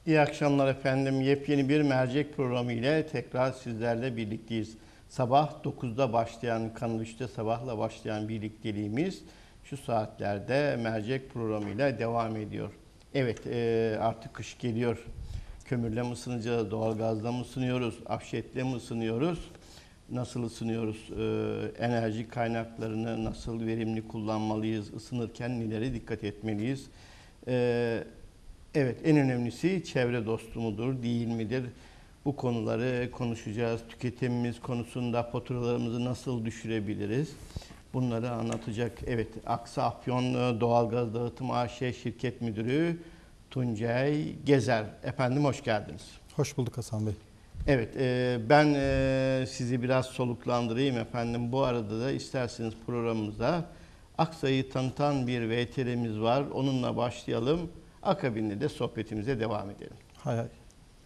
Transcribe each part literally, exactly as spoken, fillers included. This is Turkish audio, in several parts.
İyi akşamlar efendim. Yepyeni bir mercek programı ile tekrar sizlerle birlikteyiz. Sabah dokuzda başlayan, Kanal üçte sabahla başlayan birlikteliğimiz şu saatlerde mercek programıyla devam ediyor. Evet, artık kış geliyor. Kömürle mi ısınacağız, doğalgazla mı ısınıyoruz, afşetle mi ısınıyoruz? Nasıl ısınıyoruz? Enerji kaynaklarını nasıl verimli kullanmalıyız? Isınırken nelere dikkat etmeliyiz? Evet, en önemlisi çevre dostu mudur, değil midir? Bu konuları konuşacağız. Tüketimimiz konusunda faturalarımızı nasıl düşürebiliriz? Bunları anlatacak. Evet, Aksa Afyon Doğalgaz Dağıtım A Ş Şirket Müdürü Tuncay Gezer. Efendim hoş geldiniz. Hoş bulduk Hasan Bey. Evet, e, ben e, sizi biraz soluklandırayım efendim. Bu arada da isterseniz programımıza Aksa'yı tanıtan bir V T R'miz var. Onunla başlayalım. Akabinde de sohbetimize devam edelim. Hay hay.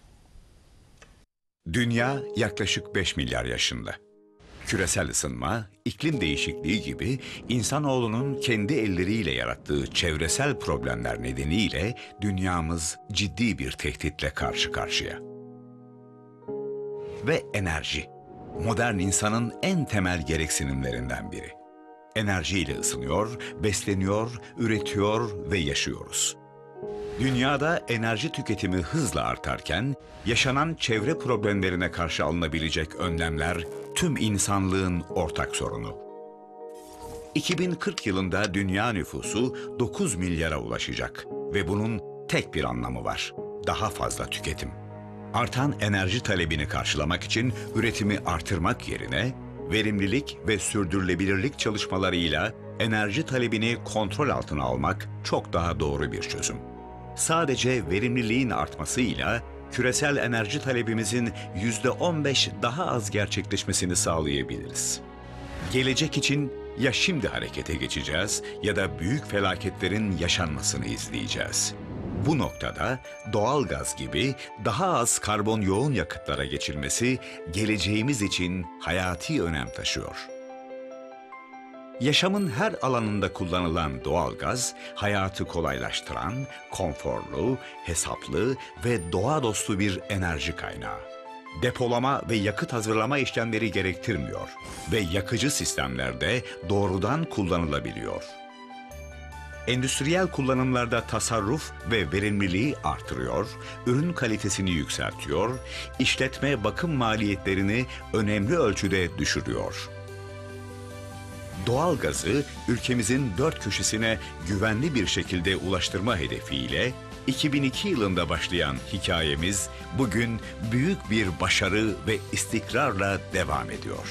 Dünya yaklaşık beş milyar yaşında. Küresel ısınma, iklim değişikliği gibi insanoğlunun kendi elleriyle yarattığı çevresel problemler nedeniyle dünyamız ciddi bir tehditle karşı karşıya. Ve enerji, modern insanın en temel gereksinimlerinden biri. Enerjiyle ısınıyor, besleniyor, üretiyor ve yaşıyoruz. Dünyada enerji tüketimi hızla artarken, yaşanan çevre problemlerine karşı alınabilecek önlemler tüm insanlığın ortak sorunu. iki bin kırk yılında dünya nüfusu dokuz milyara ulaşacak ve bunun tek bir anlamı var: daha fazla tüketim. Artan enerji talebini karşılamak için üretimi artırmak yerine, verimlilik ve sürdürülebilirlik çalışmalarıyla enerji talebini kontrol altına almak çok daha doğru bir çözüm. Sadece verimliliğin artmasıyla küresel enerji talebimizin yüzde on beş daha az gerçekleşmesini sağlayabiliriz. Gelecek için ya şimdi harekete geçeceğiz ya da büyük felaketlerin yaşanmasını izleyeceğiz. Bu noktada doğalgaz gibi daha az karbon yoğun yakıtlara geçilmesi geleceğimiz için hayati önem taşıyor. Yaşamın her alanında kullanılan doğalgaz, hayatı kolaylaştıran, konforlu, hesaplı ve doğa dostu bir enerji kaynağı. Depolama ve yakıt hazırlama işlemleri gerektirmiyor ve yakıcı sistemlerde doğrudan kullanılabiliyor. Endüstriyel kullanımlarda tasarruf ve verimliliği artırıyor, ürün kalitesini yükseltiyor, işletme bakım maliyetlerini önemli ölçüde düşürüyor. Doğalgazı ülkemizin dört köşesine güvenli bir şekilde ulaştırma hedefiyle iki bin iki yılında başlayan hikayemiz bugün büyük bir başarı ve istikrarla devam ediyor.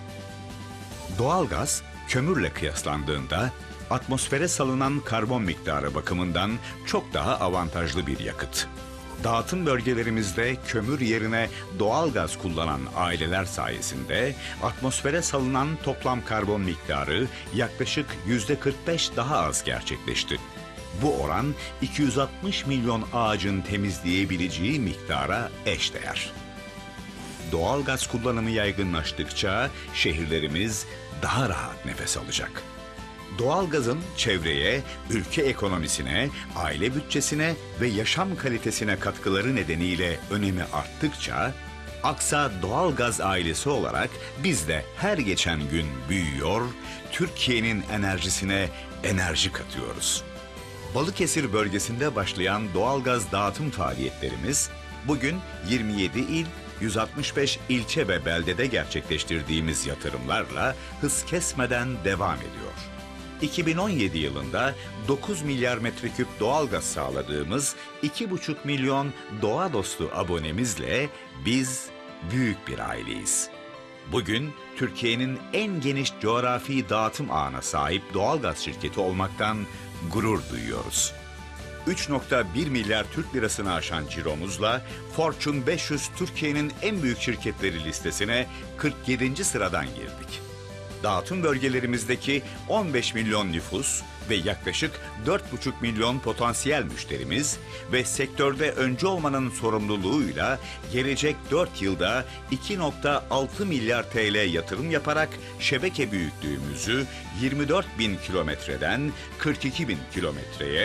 Doğalgaz, kömürle kıyaslandığında atmosfere salınan karbon miktarı bakımından çok daha avantajlı bir yakıt. Dağıtım bölgelerimizde kömür yerine doğalgaz kullanan aileler sayesinde atmosfere salınan toplam karbon miktarı yaklaşık yüzde kırk beş daha az gerçekleşti. Bu oran iki yüz altmış milyon ağacın temizleyebileceği miktara eşdeğer. Doğalgaz kullanımı yaygınlaştıkça şehirlerimiz daha rahat nefes alacak. Doğalgazın çevreye, ülke ekonomisine, aile bütçesine ve yaşam kalitesine katkıları nedeniyle önemi arttıkça, Aksa Doğalgaz ailesi olarak biz de her geçen gün büyüyor, Türkiye'nin enerjisine enerji katıyoruz. Balıkesir bölgesinde başlayan doğalgaz dağıtım faaliyetlerimiz, bugün yirmi yedi il, yüz altmış beş ilçe ve beldede gerçekleştirdiğimiz yatırımlarla hız kesmeden devam ediyor. iki bin on yedi yılında dokuz milyar metreküp doğalgaz sağladığımız iki buçuk milyon doğa dostu abonemizle biz büyük bir aileyiz. Bugün Türkiye'nin en geniş coğrafi dağıtım ağına sahip doğalgaz şirketi olmaktan gurur duyuyoruz. üç nokta bir milyar Türk lirasını aşan ciromuzla Fortune beş yüz Türkiye'nin en büyük şirketleri listesine kırk yedinci sıradan girdik. Dağıtım bölgelerimizdeki on beş milyon nüfus ve yaklaşık dört buçuk milyon potansiyel müşterimiz ve sektörde öncü olmanın sorumluluğuyla gelecek dört yılda iki nokta altı milyar T L yatırım yaparak şebeke büyüklüğümüzü yirmi dört bin kilometreden kırk iki bin kilometreye,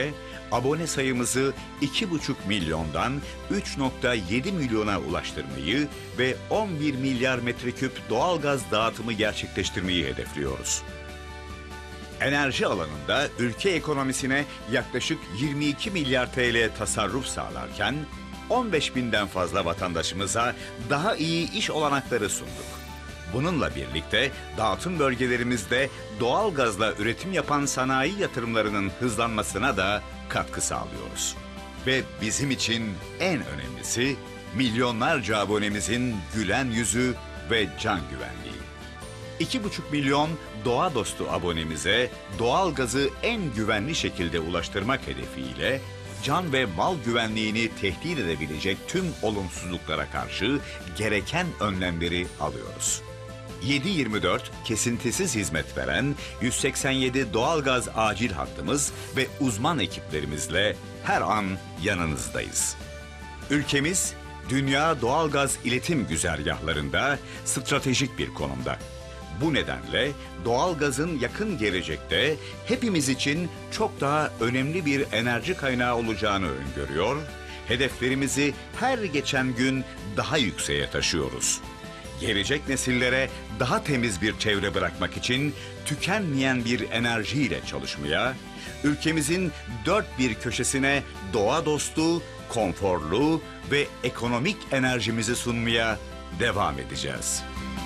abone sayımızı iki buçuk milyondan üç nokta yedi milyona ulaştırmayı ve on bir milyar metreküp doğalgaz dağıtımı gerçekleştirmeyi hedefliyoruz. Enerji alanında ülke ekonomisine yaklaşık yirmi iki milyar T L tasarruf sağlarken on beş binden fazla vatandaşımıza daha iyi iş olanakları sunduk. Bununla birlikte dağıtım bölgelerimizde doğal gazla üretim yapan sanayi yatırımlarının hızlanmasına da katkı sağlıyoruz. Ve bizim için en önemlisi milyonlarca abonemizin gülen yüzü ve can güvenliği. iki buçuk milyon doğa dostu abonemize doğal gazı en güvenli şekilde ulaştırmak hedefiyle can ve mal güvenliğini tehdit edebilecek tüm olumsuzluklara karşı gereken önlemleri alıyoruz. yedi yirmi dört kesintisiz hizmet veren yüz seksen yedi doğalgaz acil hattımız ve uzman ekiplerimizle her an yanınızdayız. Ülkemiz dünya doğalgaz iletim güzergahlarında stratejik bir konumda. Bu nedenle doğalgazın yakın gelecekte hepimiz için çok daha önemli bir enerji kaynağı olacağını öngörüyor, hedeflerimizi her geçen gün daha yükseğe taşıyoruz. Gelecek nesillere daha temiz bir çevre bırakmak için tükenmeyen bir enerjiyle çalışmaya, ülkemizin dört bir köşesine doğa dostu, konforlu ve ekonomik enerjimizi sunmaya devam edeceğiz.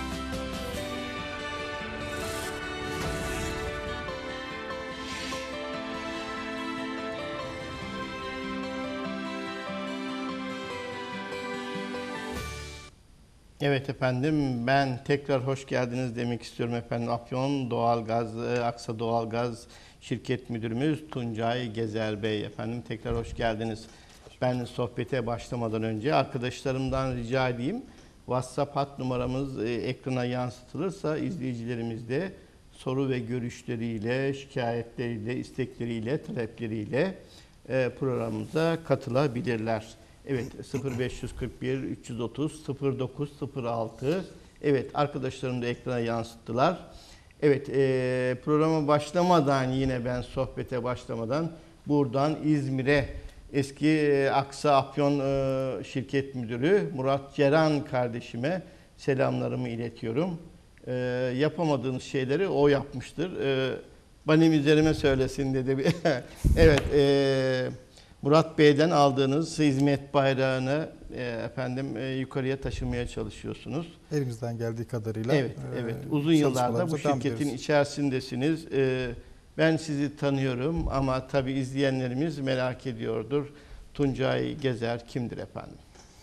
Evet efendim, ben tekrar hoş geldiniz demek istiyorum efendim. Afyon Doğalgaz, Aksa Doğalgaz Şirket Müdürümüz Tuncay Gezer Bey efendim. Tekrar hoş geldiniz. Ben sohbete başlamadan önce arkadaşlarımdan rica edeyim. WhatsApp hat numaramız e, ekrana yansıtılırsa izleyicilerimiz de soru ve görüşleriyle, şikayetleriyle, istekleriyle, talepleriyle e, programımıza katılabilirler. Evet, sıfır beş kırk bir üç yüz otuz sıfır dokuz sıfır altı. Evet, arkadaşlarım da ekrana yansıttılar. Evet, e, programa başlamadan, yine ben sohbete başlamadan buradan İzmir'e eski e, Aksa Afyon e, Şirket Müdürü Murat Ceren kardeşime selamlarımı iletiyorum. E, yapamadığınız şeyleri o yapmıştır. E, benim üzerime söylesin dedi. Evet, e, Murat Bey'den aldığınız hizmet bayrağını e, efendim e, yukarıya taşımaya çalışıyorsunuz. Elimizden geldiği kadarıyla. Evet, evet. Uzun yıllarda bu şirketin içerisindesiniz. E, ben sizi tanıyorum ama tabii izleyenlerimiz merak ediyordur. Tuncay Gezer kimdir efendim?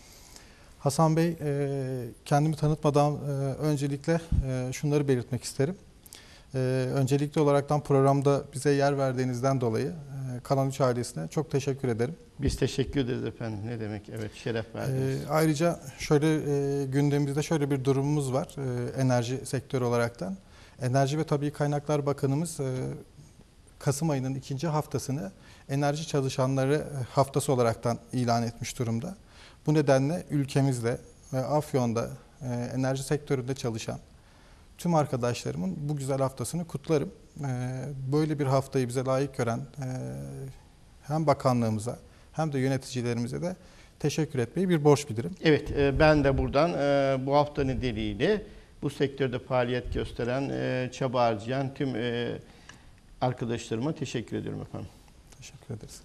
Hasan Bey, e, kendimi tanıtmadan e, öncelikle e, şunları belirtmek isterim. E, öncelikli olaraktan programda bize yer verdiğinizden dolayı e, Kanal üç ailesine çok teşekkür ederim. Biz teşekkür ederiz efendim. Ne demek? Evet, şeref verdiniz. E, ayrıca şöyle e, gündemimizde şöyle bir durumumuz var e, enerji sektörü olaraktan. Enerji ve Tabii Kaynaklar Bakanımız e, Kasım ayının ikinci haftasını enerji çalışanları haftası olaraktan ilan etmiş durumda. Bu nedenle ülkemizde ve Afyon'da e, enerji sektöründe çalışan tüm arkadaşlarımın bu güzel haftasını kutlarım. E, böyle bir haftayı bize layık gören e, hem bakanlığımıza hem de yöneticilerimize de teşekkür etmeyi bir borç bilirim. Evet, e, ben de buradan e, bu hafta nedeniyle bu sektörde faaliyet gösteren, e, çaba harcayan tüm e, arkadaşlarıma teşekkür ediyorum efendim. Teşekkür ederiz.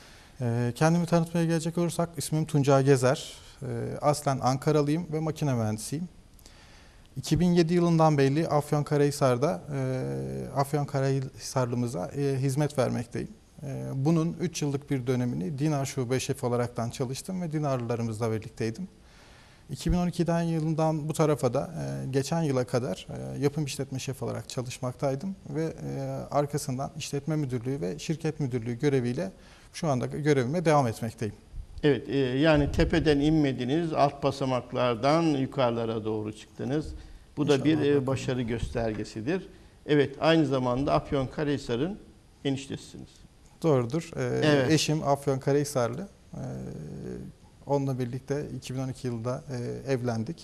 E, kendimi tanıtmaya gelecek olursak ismim Tuncay Gezer. E, aslen Ankaralıyım ve makine mühendisiyim. iki bin yedi yılından beri Afyonkarahisar'da e, Afyonkarahisarlımıza e, hizmet vermekteyim. E, bunun üç yıllık bir dönemini Dinar Şube Şefi olaraktan çalıştım ve Dinarlılarımızla birlikteydim. iki bin on ikiden yılından bu tarafa da e, geçen yıla kadar e, yapım işletme şefi olarak çalışmaktaydım ve e, arkasından işletme müdürlüğü ve şirket müdürlüğü göreviyle şu anda görevime devam etmekteyim. Evet, e, yani tepeden inmediniz, alt basamaklardan yukarılara doğru çıktınız. Bu da İnşallah bir e, bakalım. başarı göstergesidir. Evet, aynı zamanda Afyonkarahisar'ın eniştesisiniz. Doğrudur. E, Evet. Eşim Afyonkarahisarlı. E, onunla birlikte iki bin on iki yılında e, evlendik.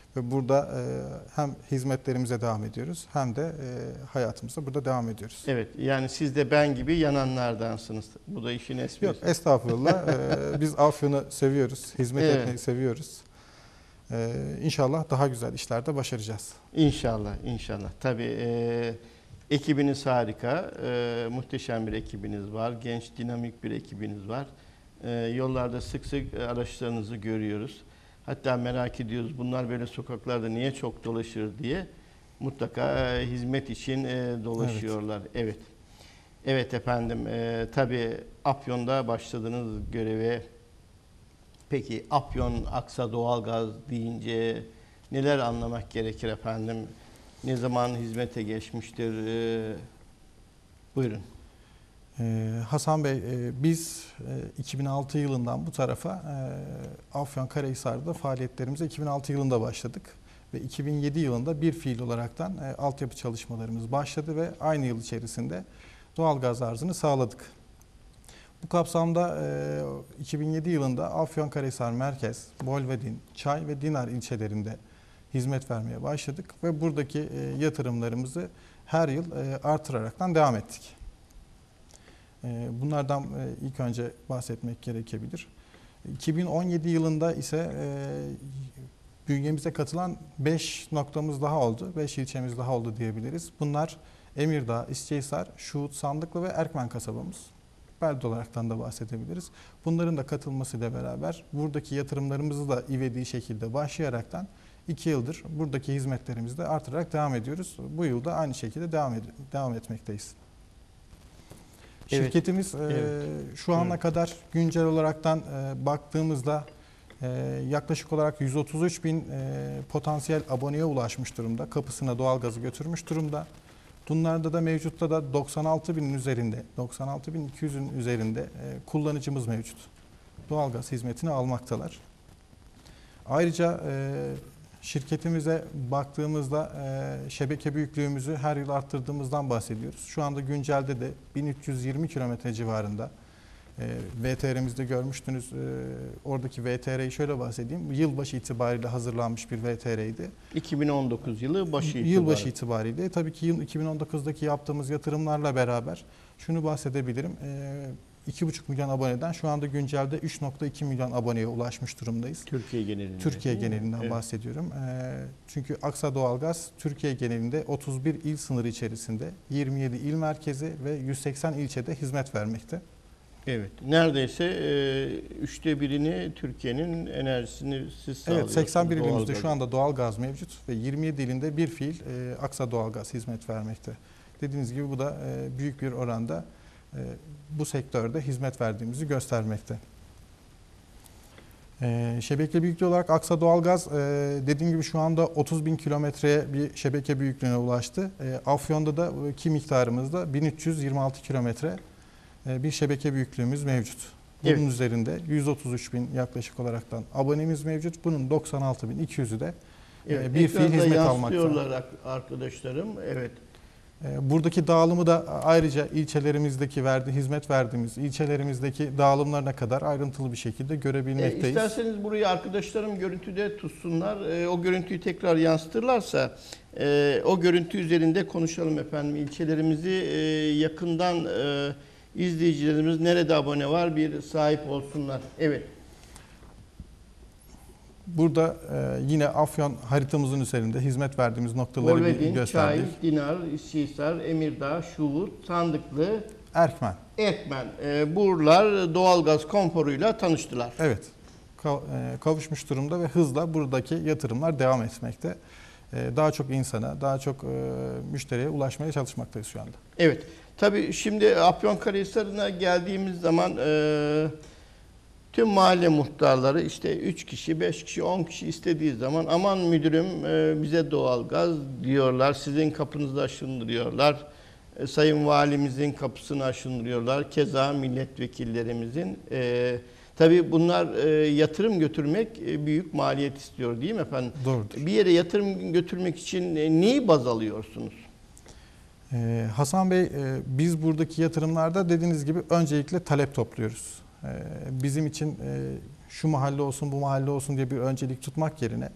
Ve burada e, hem hizmetlerimize devam ediyoruz hem de e, hayatımıza burada devam ediyoruz. Evet, yani siz de ben gibi yananlardansınız. Bu da işin esprisi. Yok, estağfurullah. e, biz Afyon'u seviyoruz, hizmet Evet. etmeyi seviyoruz. E, İnşallah daha güzel işlerde başaracağız. İnşallah, inşallah. Tabii e, ekibiniz harika, e, muhteşem bir ekibiniz var, genç, dinamik bir ekibiniz var. E, yollarda sık sık araçlarınızı görüyoruz. Hatta merak ediyoruz, bunlar böyle sokaklarda niye çok dolaşır diye. Mutlaka e, hizmet için e, dolaşıyorlar. Evet. Evet, evet efendim. E, tabii Afyon'da başladığınız göreve. Peki Afyon Aksa Doğalgaz deyince neler anlamak gerekir efendim? Ne zaman hizmete geçmiştir? Ee, buyurun. Ee, Hasan Bey, e, biz e, iki bin altı yılından bu tarafa e, Afyonkarahisar'da faaliyetlerimize iki bin altı yılında başladık. Ve iki bin yedi yılında bir fiil olaraktan e, altyapı çalışmalarımız başladı ve aynı yıl içerisinde doğalgaz arzını sağladık. Bu kapsamda e, iki bin yedi yılında Afyonkarahisar Merkez, Bolvedin, Çay ve Dinar ilçelerinde hizmet vermeye başladık ve buradaki e, yatırımlarımızı her yıl e, artıraraktan devam ettik. E, bunlardan e, ilk önce bahsetmek gerekebilir. iki bin on yedi yılında ise e, bünyemize katılan beş noktamız daha oldu, beş ilçemiz daha oldu diyebiliriz. Bunlar Emirdağ, İsçehisar, Şuhut, Sandıklı ve Erkmen kasabamız. Belde olaraktan da bahsedebiliriz. Bunların da katılmasıyla beraber buradaki yatırımlarımızı da ivediği şekilde başlayaraktan iki yıldır buradaki hizmetlerimizi de artırarak devam ediyoruz. Bu yılda aynı şekilde devam, ed devam etmekteyiz. Evet. Şirketimiz Evet. e, şu ana Evet. kadar güncel olaraktan e, baktığımızda e, yaklaşık olarak yüz otuz üç bin e, potansiyel aboneye ulaşmış durumda. Kapısına doğalgazı götürmüş durumda. Bunlarda da mevcutta da doksan altı binin üzerinde, doksan altı bin iki yüzün üzerinde e, kullanıcımız mevcut. Doğalgaz hizmetini almaktalar. Ayrıca e, şirketimize baktığımızda e, şebeke büyüklüğümüzü her yıl arttırdığımızdan bahsediyoruz. Şu anda güncelde de bin üç yüz yirmi kilometre civarında. E, V T R'mizde görmüştünüz. E, oradaki V T R'yi şöyle bahsedeyim. Yılbaşı itibariyle hazırlanmış bir V T R'ydi. iki bin on dokuz yılı başı itibariyle. Yılbaşı itibariyle. Tabii ki yıl iki bin on dokuzdaki yaptığımız yatırımlarla beraber şunu bahsedebilirim. iki buçuk milyon aboneden şu anda güncelde üç nokta iki milyon aboneye ulaşmış durumdayız. Türkiye genelinde. Türkiye genelinden Evet. bahsediyorum. Çünkü Aksa Doğalgaz Türkiye genelinde otuz bir il sınırı içerisinde yirmi yedi il merkezi ve yüz seksen ilçede hizmet vermekte. Evet. Neredeyse e, üçte birini Türkiye'nin enerjisini siz sağlıyorsunuz. Evet, seksen bir ilimizde doğalgaz. şu anda doğalgaz mevcut ve yirmi yedi ilinde bir fiil e, Aksa Doğalgaz hizmet vermekte. Dediğiniz gibi bu da e, büyük bir oranda e, bu sektörde hizmet verdiğimizi göstermekte. E, şebeke büyüklüğü olarak Aksa Doğalgaz e, dediğim gibi şu anda otuz bin kilometreye bir şebeke büyüklüğüne ulaştı. E, Afyon'da da ki miktarımızda bin üç yüz yirmi altı kilometre e, bir şebeke büyüklüğümüz mevcut. Bunun Evet. üzerinde yüz otuz üç bin yaklaşık olaraktan abonemiz mevcut. Bunun doksan altı bin iki yüzü de Evet, bir fiil ekranda hizmet almakta. yansıtıyorlar arkadaşlarım. Evet. Buradaki dağılımı da ayrıca ilçelerimizdeki verdiği hizmet verdiğimiz ilçelerimizdeki dağılımlarına kadar ayrıntılı bir şekilde E, görebilmekteyiz. isterseniz burayı arkadaşlarım görüntüde tutsunlar. E, o görüntüyü tekrar yansıtırlarsa e, o görüntü üzerinde konuşalım efendim. İlçelerimizi e, yakından e, izleyicilerimiz nerede abone var bir sahip olsunlar. Evet. Burada e, yine Afyon haritamızın üzerinde hizmet verdiğimiz noktaları bir Bolvedin, Çay, gösterdik. Dinar, İsçihisar, Emirdağ, Şuhut, Sandıklı, Erkmen. Erkmen. E, buralar doğalgaz konforuyla tanıştılar. Evet. Ka- e, kavuşmuş durumda ve hızla buradaki yatırımlar devam etmekte. E, daha çok insana, daha çok e, müşteriye ulaşmaya çalışmaktayız şu anda. Evet. Tabii şimdi Afyonkarahisar'ına geldiğimiz zaman e, tüm mahalle muhtarları işte üç kişi, beş kişi, on kişi istediği zaman aman müdürüm e, bize doğalgaz diyorlar. Sizin kapınızda aşındırıyorlar. E, Sayın Valimizin kapısını aşındırıyorlar. Keza milletvekillerimizin. E, tabii bunlar e, yatırım götürmek e, büyük maliyet istiyor değil mi efendim? Doğrudur. Bir yere yatırım götürmek için e, neyi baz alıyorsunuz? Ee, Hasan Bey, e, biz buradaki yatırımlarda dediğiniz gibi öncelikle talep topluyoruz. Ee, bizim için e, şu mahalle olsun, bu mahalle olsun diye bir öncelik tutmak yerine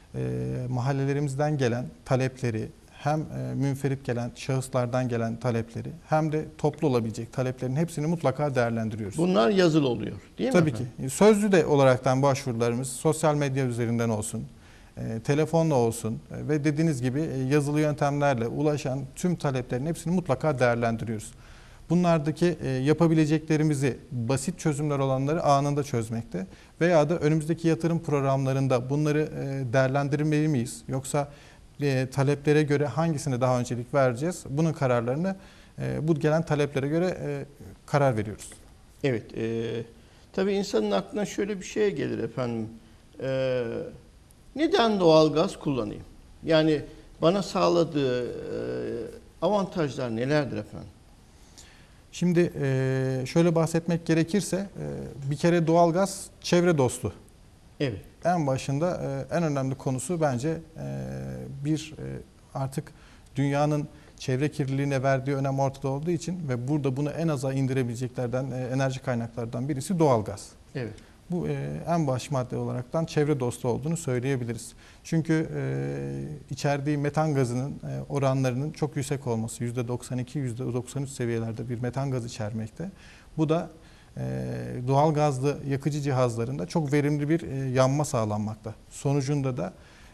e, mahallelerimizden gelen talepleri, hem e, münferit gelen şahıslardan gelen talepleri hem de toplu olabilecek taleplerin hepsini mutlaka değerlendiriyoruz. Bunlar yazılı oluyor değil mi Tabii efendim? ki. Sözlü de olaraktan başvurularımız sosyal medya üzerinden olsun, e, telefonla olsun e, ve dediğiniz gibi e, yazılı yöntemlerle ulaşan tüm taleplerin hepsini mutlaka değerlendiriyoruz. Bunlardaki e, yapabileceklerimizi basit çözümler olanları anında çözmekte veya da önümüzdeki yatırım programlarında bunları e, değerlendirmeli miyiz? Yoksa e, taleplere göre hangisine daha öncelik vereceğiz? Bunun kararlarını e, bu gelen taleplere göre e, karar veriyoruz. Evet. E, tabii insanın aklına şöyle bir şey gelir efendim. E, neden doğalgaz kullanayım? Yani bana sağladığı e, avantajlar nelerdir efendim? Şimdi şöyle bahsetmek gerekirse bir kere doğalgaz çevre dostu. Evet. En başında en önemli konusu bence bir artık dünyanın çevre kirliliğine verdiği önem ortada olduğu için ve burada bunu en aza indirebileceklerden enerji kaynaklardan birisi doğalgaz. Evet. Bu en baş madde olaraktan çevre dostu olduğunu söyleyebiliriz. Çünkü içerdiği metan gazının oranlarının çok yüksek olması, yüzde doksan iki yüzde doksan üç seviyelerde bir metan gazı içermekte. Bu da doğal gazlı yakıcı cihazlarında çok verimli bir yanma sağlanmakta. Sonucunda da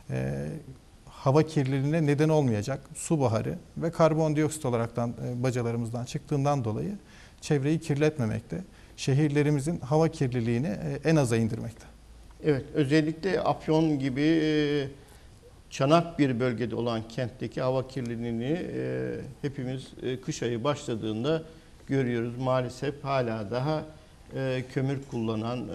hava kirliliğine neden olmayacak su buharı ve karbondioksit olaraktan bacalarımızdan çıktığından dolayı çevreyi kirletmemekte. Şehirlerimizin hava kirliliğini en aza indirmekte. Evet, özellikle Afyon gibi çanak bir bölgede olan kentteki hava kirliliğini hepimiz kış ayı başladığında görüyoruz. Maalesef hala daha kömür kullanan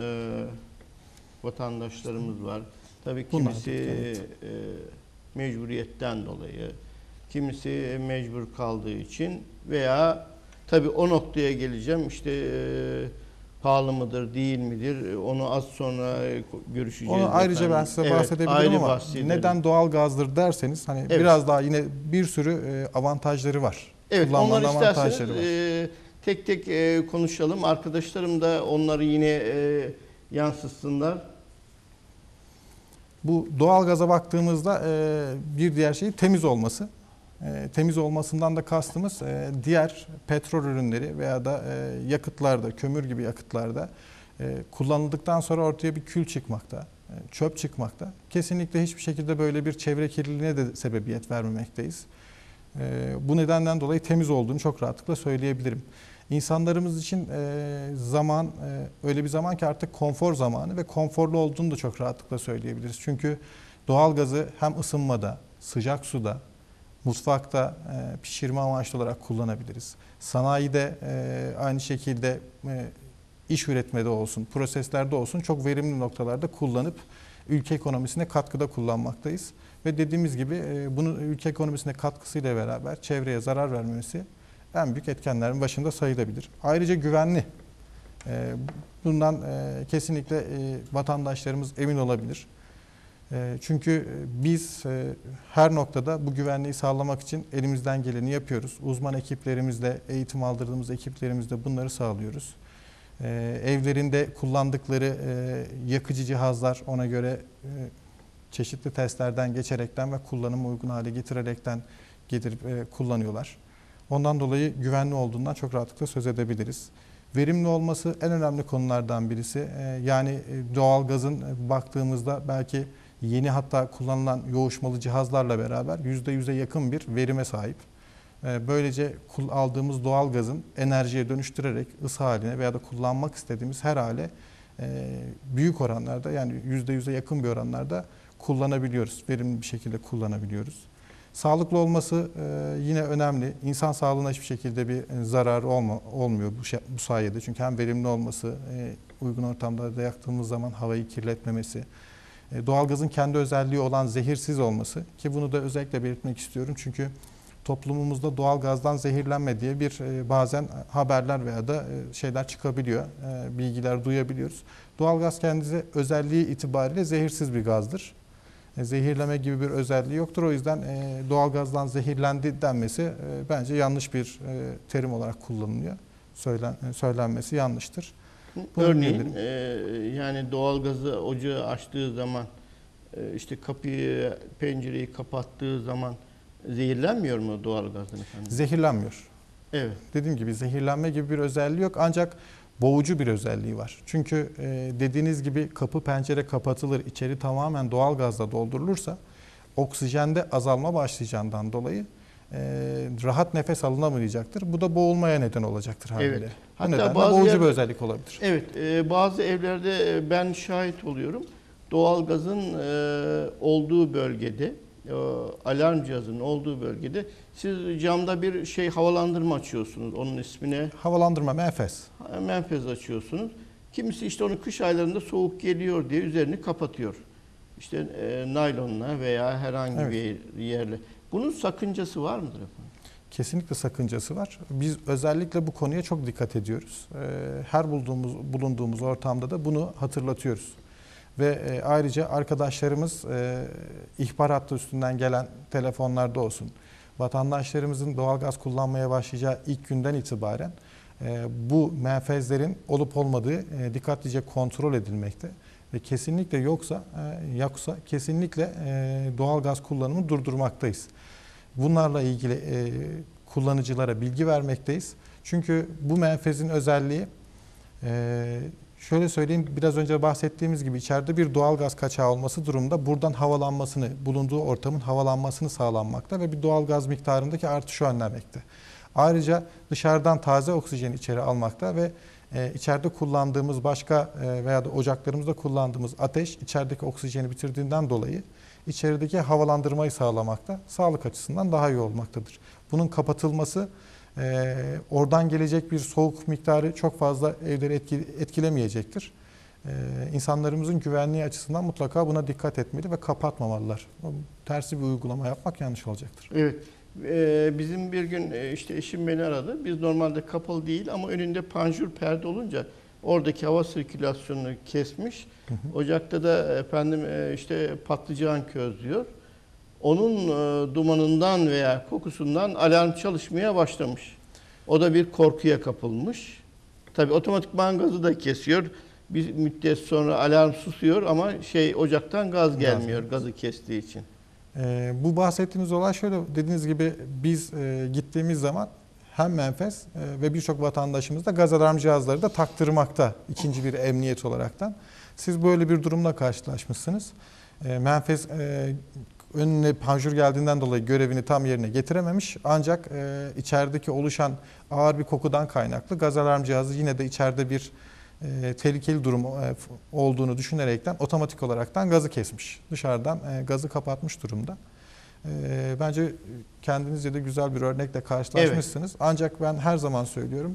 vatandaşlarımız var. Tabii kimisi evet. mecburiyetten dolayı, kimisi mecbur kaldığı için veya tabii o noktaya geleceğim. İşte e, pahalı mıdır, değil midir? Onu az sonra görüşeceğiz. Onu ayrıca efendim. ben size evet, bahsedebilirim ama bahsedelim. neden doğal gazdır derseniz hani evet. biraz daha yine bir sürü e, avantajları var. Evet, onları isterseniz var. E, tek tek e, konuşalım. Arkadaşlarım da onları yine e, yansıtsınlar. Bu doğal gaza baktığımızda e, bir diğer şey temiz olması. E, temiz olmasından da kastımız e, diğer petrol ürünleri veya da e, yakıtlarda, kömür gibi yakıtlarda e, kullanıldıktan sonra ortaya bir kül çıkmakta, e, çöp çıkmakta. Kesinlikle hiçbir şekilde böyle bir çevre kirliliğine de sebebiyet vermemekteyiz. E, bu nedenden dolayı temiz olduğunu çok rahatlıkla söyleyebilirim. İnsanlarımız için e, zaman e, öyle bir zaman ki artık konfor zamanı ve konforlu olduğunu da çok rahatlıkla söyleyebiliriz. Çünkü doğalgazı hem ısınmada, sıcak suda, mutfakta e, pişirme amaçlı olarak kullanabiliriz. Sanayide e, aynı şekilde e, iş üretmede olsun, proseslerde olsun çok verimli noktalarda kullanıp ülke ekonomisine katkıda kullanmaktayız. Ve dediğimiz gibi e, bunun ülke ekonomisine katkısıyla beraber çevreye zarar vermemesi en büyük etkenlerin başında sayılabilir. Ayrıca güvenli. E, bundan e, kesinlikle e, vatandaşlarımız emin olabilir. Çünkü biz her noktada bu güvenliği sağlamak için elimizden geleni yapıyoruz. Uzman ekiplerimizle, eğitim aldırdığımız ekiplerimizle bunları sağlıyoruz. Evlerinde kullandıkları yakıcı cihazlar ona göre çeşitli testlerden geçerekten ve kullanıma uygun hale getirerekten getirip kullanıyorlar. Ondan dolayı güvenli olduğundan çok rahatlıkla söz edebiliriz. Verimli olması en önemli konulardan birisi. Yani doğalgazın baktığımızda belki yeni hatta kullanılan yoğuşmalı cihazlarla beraber yüzde yüze yakın bir verime sahip. Böylece aldığımız doğalgazın enerjiye dönüştürerek ısı haline veya da kullanmak istediğimiz her hale büyük oranlarda yani yüzde yüze yakın bir oranlarda kullanabiliyoruz. Verimli bir şekilde kullanabiliyoruz. Sağlıklı olması yine önemli. İnsan sağlığına hiçbir şekilde bir zararı olma, olmuyor bu, şey, bu sayede. Çünkü hem verimli olması, uygun ortamlarda yaktığımız zaman havayı kirletmemesi, doğalgazın kendi özelliği olan zehirsiz olması ki bunu da özellikle belirtmek istiyorum. Çünkü toplumumuzda doğalgazdan zehirlenme diye bir bazen haberler veya da şeyler çıkabiliyor, bilgiler duyabiliyoruz. Doğalgaz kendisi özelliği itibariyle zehirsiz bir gazdır. Zehirleme gibi bir özelliği yoktur. O yüzden doğalgazdan zehirlendi denmesi bence yanlış bir terim olarak kullanılıyor. Söylen, söylenmesi yanlıştır. Bunu Örneğin e, yani doğalgazı ocağı açtığı zaman e, işte kapıyı, pencereyi kapattığı zaman zehirlenmiyor mu doğalgazdan efendim? Zehirlenmiyor. Evet. Dediğim gibi zehirlenme gibi bir özelliği yok ancak boğucu bir özelliği var. Çünkü e, dediğiniz gibi kapı pencere kapatılır, içeri tamamen doğal gazla doldurulursa oksijende azalma başlayacağından dolayı e, rahat nefes alınamayacaktır. Bu da boğulmaya neden olacaktır haliyle. Evet. Bu Hatta nedenle bazı boğucu yer- bir özellik olabilir. Evet, e, bazı evlerde e, ben şahit oluyorum. Doğalgazın e, olduğu bölgede, e, alarm cihazının olduğu bölgede siz camda bir şey havalandırma açıyorsunuz. Onun ismine Havalandırma, menfez. menfez açıyorsunuz. Kimisi işte onu kış aylarında soğuk geliyor diye üzerini kapatıyor. İşte e, naylonla veya herhangi Evet. bir yerle. Bunun sakıncası var mıdır efendim? Kesinlikle sakıncası var. Biz özellikle bu konuya çok dikkat ediyoruz. Ee, Her bulduğumuz, bulunduğumuz ortamda da bunu hatırlatıyoruz. Ve e, ayrıca arkadaşlarımız e, ihbar hattı üstünden gelen telefonlarda olsun, vatandaşlarımızın doğalgaz kullanmaya başlayacağı ilk günden itibaren e, bu menfezlerin olup olmadığı e, dikkatlice kontrol edilmekte. Ve kesinlikle yoksa, e, yoksa kesinlikle e, doğalgaz kullanımını durdurmaktayız. Bunlarla ilgili e, kullanıcılara bilgi vermekteyiz. Çünkü bu menfezin özelliği, e, şöyle söyleyeyim, biraz önce bahsettiğimiz gibi içeride bir doğalgaz kaçağı olması durumunda buradan havalanmasını, bulunduğu ortamın havalanmasını sağlanmakta ve bir doğalgaz miktarındaki artışı önlemekte. Ayrıca dışarıdan taze oksijen içeri almakta ve e, içeride kullandığımız başka e, veya da ocaklarımızda kullandığımız ateş içerideki oksijeni bitirdiğinden dolayı içerideki havalandırmayı sağlamakta, sağlık açısından daha iyi olmaktadır. Bunun kapatılması e, oradan gelecek bir soğuk miktarı çok fazla evleri etki, etkilemeyecektir. E, insanlarımızın güvenliği açısından mutlaka buna dikkat etmeli ve kapatmamalılar. Tersi bir uygulama yapmak yanlış olacaktır. Evet. Ee, bizim bir gün e, işte eşim beni aradı. Biz normalde kapalı değil ama önünde panjur perde olunca oradaki hava sirkülasyonunu kesmiş. Hı hı. Ocakta da efendim e, işte patlıcan közlüyor. Onun e, dumanından veya kokusundan alarm çalışmaya başlamış. O da bir korkuya kapılmış. Tabii otomatikman gazı da kesiyor. Bir müddet sonra alarm susuyor ama şey ocaktan gaz gelmiyor gazı kestiği için. Ee, bu bahsettiğiniz olay şöyle, dediğiniz gibi biz e, gittiğimiz zaman hem menfez e, ve birçok vatandaşımız da gaz alarm cihazları da taktırmakta ikinci bir emniyet olaraktan. Siz böyle bir durumla karşılaşmışsınız. E, menfez e, önüne panjur geldiğinden dolayı görevini tam yerine getirememiş ancak e, içerideki oluşan ağır bir kokudan kaynaklı gaz alarm cihazı yine de içeride bir E, tehlikeli durum e, olduğunu düşünerekten otomatik olaraktan gazı kesmiş. Dışarıdan e, gazı kapatmış durumda. E, bence kendinizce de güzel bir örnekle karşılaşmışsınız. Evet. Ancak ben her zaman söylüyorum,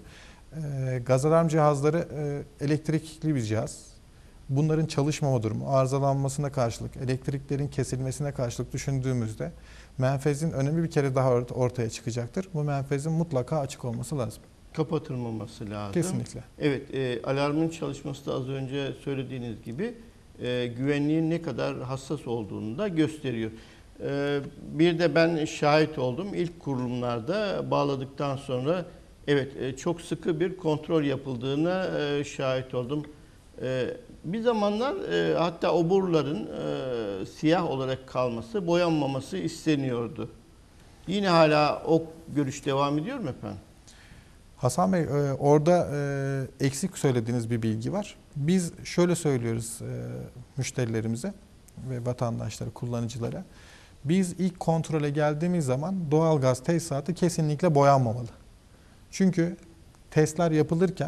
e, gaz alarm cihazları e, elektrikli bir cihaz. Bunların çalışmama durumu, arızalanmasına karşılık, elektriklerin kesilmesine karşılık düşündüğümüzde menfezin önemi bir kere daha ortaya çıkacaktır. Bu menfezin mutlaka açık olması lazım. Kapatılmaması lazım. Kesinlikle. Evet, e, alarmın çalışması da az önce söylediğiniz gibi e, güvenliğin ne kadar hassas olduğunu da gösteriyor. E, bir de ben şahit oldum. İlk kurulumlarda bağladıktan sonra evet e, çok sıkı bir kontrol yapıldığına e, şahit oldum. E, bir zamanlar e, hatta o boruların e, siyah olarak kalması, boyanmaması isteniyordu. Yine hala o görüş devam ediyor mu efendim? Hasan Bey, orada eksik söylediğiniz bir bilgi var. Biz şöyle söylüyoruz müşterilerimize ve vatandaşlara, kullanıcılara. Biz ilk kontrole geldiğimiz zaman doğalgaz tesisatı kesinlikle boyanmamalı. Çünkü testler yapılırken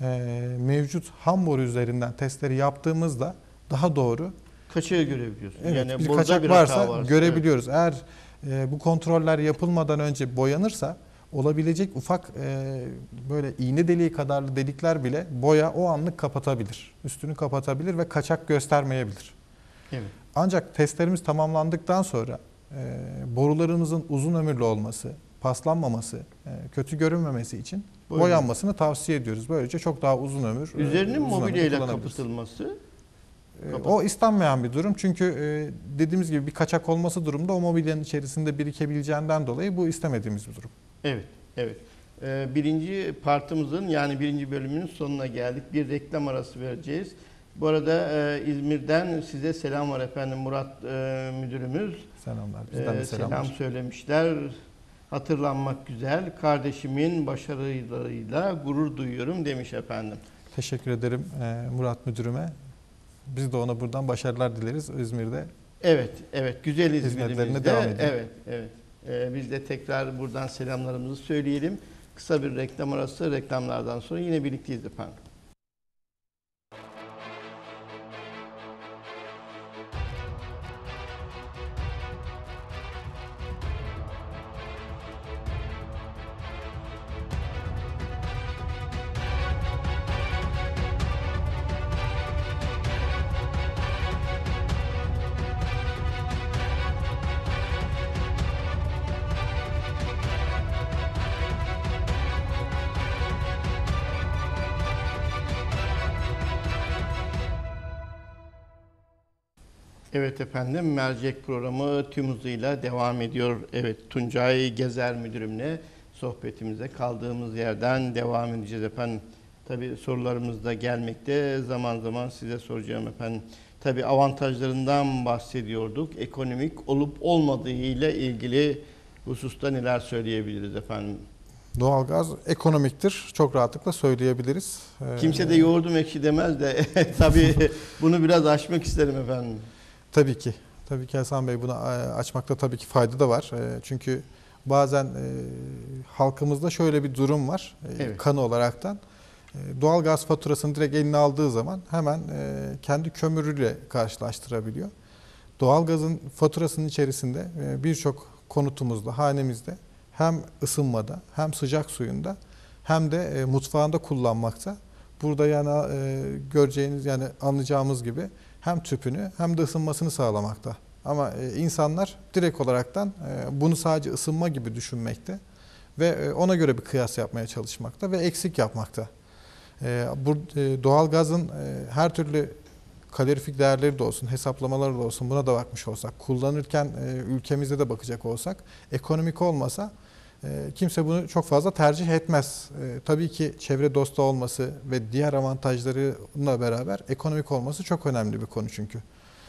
mevcut ham boru üzerinden testleri yaptığımızda daha doğru kaçağı görebiliyorsunuz. Evet, yani bir burada kaçak bir varsa, hata varsa görebiliyoruz. Evet. Eğer bu kontroller yapılmadan önce boyanırsa olabilecek ufak e, böyle iğne deliği kadarlı delikler bile boya o anlık kapatabilir. Üstünü kapatabilir ve kaçak göstermeyebilir. Evet. Ancak testlerimiz tamamlandıktan sonra e, borularımızın uzun ömürlü olması, paslanmaması, e, kötü görünmemesi için Buyurun. boyanmasını tavsiye ediyoruz. Böylece çok daha uzun ömür. Üzerinin uzun mobilyayla ömür kullanabiliriz. kapatılması. Kapat. O istenmeyen bir durum. Çünkü e, dediğimiz gibi bir kaçak olması durumda o mobilyanın içerisinde birikebileceğinden dolayı bu istemediğimiz bir durum. Evet, evet. Ee, birinci partımızın yani birinci bölümünün sonuna geldik. Bir reklam arası vereceğiz. Bu arada e, İzmir'den size selam var efendim, Murat e, müdürümüz. Selamlar. Bizden de E, selamlar. selam söylemişler. Hatırlanmak güzel. Kardeşimin başarılarıyla gurur duyuyorum demiş efendim. Teşekkür ederim e, Murat müdürüme. Biz de ona buradan başarılar dileriz İzmir'de. Evet, evet. Güzel Hizmetlerine İzmir'imizde. devam ediyor. Evet, evet. E, biz de tekrar buradan selamlarımızı söyleyelim. Kısa bir reklam arası, reklamlardan sonra yine birlikteyiz efendim. Evet efendim, mercek programı tüm hızıyla devam ediyor. Evet, Tuncay Gezer müdürümle sohbetimize kaldığımız yerden devam edeceğiz efendim. Tabii sorularımız da gelmekte. Zaman zaman size soracağım efendim. Tabii avantajlarından bahsediyorduk. Ekonomik olup olmadığı ile ilgili hususta neler söyleyebiliriz efendim? Doğalgaz ekonomiktir. Çok rahatlıkla söyleyebiliriz. Ee, Kimse de yoğurdum ekşi demez de tabii bunu biraz aşmak isterim efendim. Tabii ki. Tabii ki Hasan Bey, bunu açmakta tabii ki fayda da var. Çünkü bazen e, halkımızda şöyle bir durum var. E, Evet. Kanı olaraktan. E, doğalgaz faturasını direkt eline aldığı zaman hemen e, kendi kömürüyle karşılaştırabiliyor. Doğalgazın faturasının içerisinde e, birçok konutumuzda, hanemizde hem ısınmada hem sıcak suyunda hem de e, mutfağında kullanmakta. Burada yani e, göreceğiniz, yani anlayacağımız gibi hem tüpünü hem de ısınmasını sağlamakta. Ama e, insanlar direkt olaraktan e, bunu sadece ısınma gibi düşünmekte ve e, ona göre bir kıyas yapmaya çalışmakta ve eksik yapmakta. E, bu e, doğalgazın e, her türlü kalorifik değerleri de olsun, hesaplamaları da olsun, buna da bakmış olsak, kullanırken e, ülkemizde de bakacak olsak, ekonomik olmasa e, kimse bunu çok fazla tercih etmez. E, tabii ki çevre dostu olması ve diğer avantajlarıyla beraber ekonomik olması çok önemli bir konu çünkü.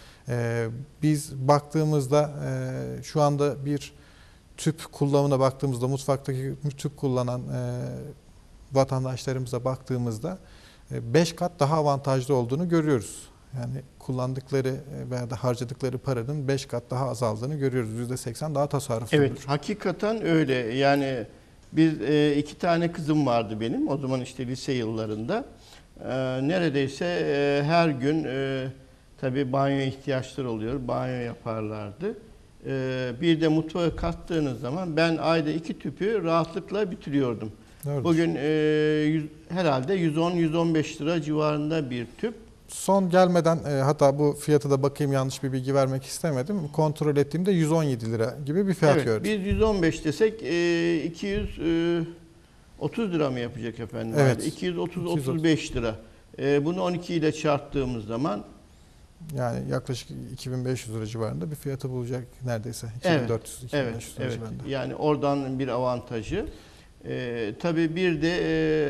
E, biz baktığımızda e, şu anda bir tüp kullanımına baktığımızda, mutfaktaki tüp kullanan e, vatandaşlarımıza baktığımızda beş kat daha avantajlı olduğunu görüyoruz. Yani kullandıkları veya da harcadıkları paranın beş kat daha azaldığını görüyoruz. yüzde seksen daha tasarruflu. Evet, hakikaten öyle. Yani bir e, iki tane kızım vardı benim. O zaman işte lise yıllarında. E, neredeyse e, her gün e, tabii banyo ihtiyaçları oluyor. Banyo yaparlardı. E, bir de mutfağa kattığınız zaman ben ayda iki tüpü rahatlıkla bitiriyordum. Doğrudur. Bugün e, yüz, herhalde yüz on yüz on beş lira civarında bir tüp. Son gelmeden e, hatta bu fiyatı da bakayım, yanlış bir bilgi vermek istemedim. Kontrol ettiğimde yüz on yedi lira gibi bir fiyat Evet, gördüm. biz yüz on beş desek e, iki yüz otuz lira mı yapacak efendim? Evet. iki yüz otuz otuz beş lira. E, bunu on iki ile çarptığımız zaman Yani yaklaşık iki bin beş yüz lira civarında bir fiyatı bulacak neredeyse. Evet, iki bin dört yüz iki bin beş yüz evet, lira evet. civarında. Yani oradan bir avantajı. E, tabii bir de e,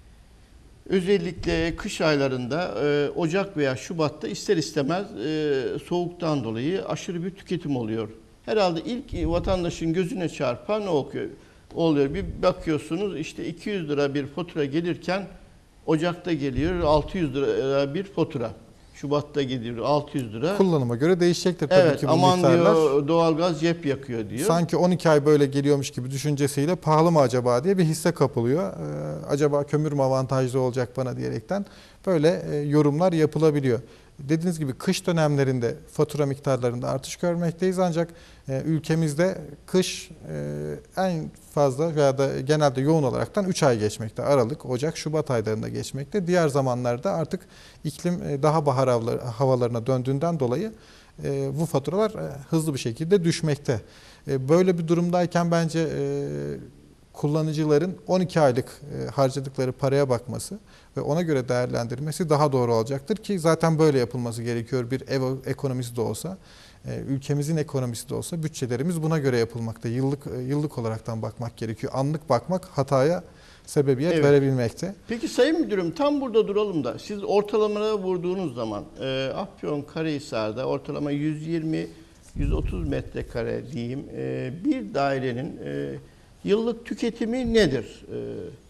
özellikle kış aylarında e, Ocak veya Şubat'ta ister istemez e, soğuktan dolayı aşırı bir tüketim oluyor. Herhalde ilk vatandaşın gözüne çarpan ne okuyor? Oluyor. Bir bakıyorsunuz işte iki yüz lira bir fatura gelirken Ocak'ta geliyor altı yüz lira bir fatura. Şubat'ta geliyor altı yüz lira. Kullanıma göre değişecektir tabii Evet, ki bu aman miktarlar. diyor doğalgaz cep yakıyor diyor. Sanki on iki ay böyle geliyormuş gibi düşüncesiyle pahalı mı acaba diye bir hisse kapılıyor. Ee, acaba kömür mü avantajlı olacak bana diyerekten böyle e, yorumlar yapılabiliyor. Dediğiniz gibi kış dönemlerinde fatura miktarlarında artış görmekteyiz, ancak e, ülkemizde kış e, en fazla veya da genelde yoğun olaraktan üç ay geçmekte. Aralık, Ocak, Şubat aylarında geçmekte. Diğer zamanlarda artık iklim e, daha bahar havalarına döndüğünden dolayı e, bu faturalar e, hızlı bir şekilde düşmekte. E, böyle bir durumdayken bence e, kullanıcıların on iki aylık e, harcadıkları paraya bakması ve ona göre değerlendirmesi daha doğru olacaktır ki zaten böyle yapılması gerekiyor. Bir ev ekonomisi de olsa, e, ülkemizin ekonomisi de olsa bütçelerimiz buna göre yapılmakta. Yıllık yıllık olaraktan bakmak gerekiyor. Anlık bakmak hataya sebebiyet Evet. verebilmekte. Peki Sayın Müdürüm, tam burada duralım da siz ortalamalara vurduğunuz zaman e, Afyonkarahisar'da ortalama yüz yirmi yüz otuz metrekare diyeyim e, bir dairenin e, yıllık tüketimi nedir? E,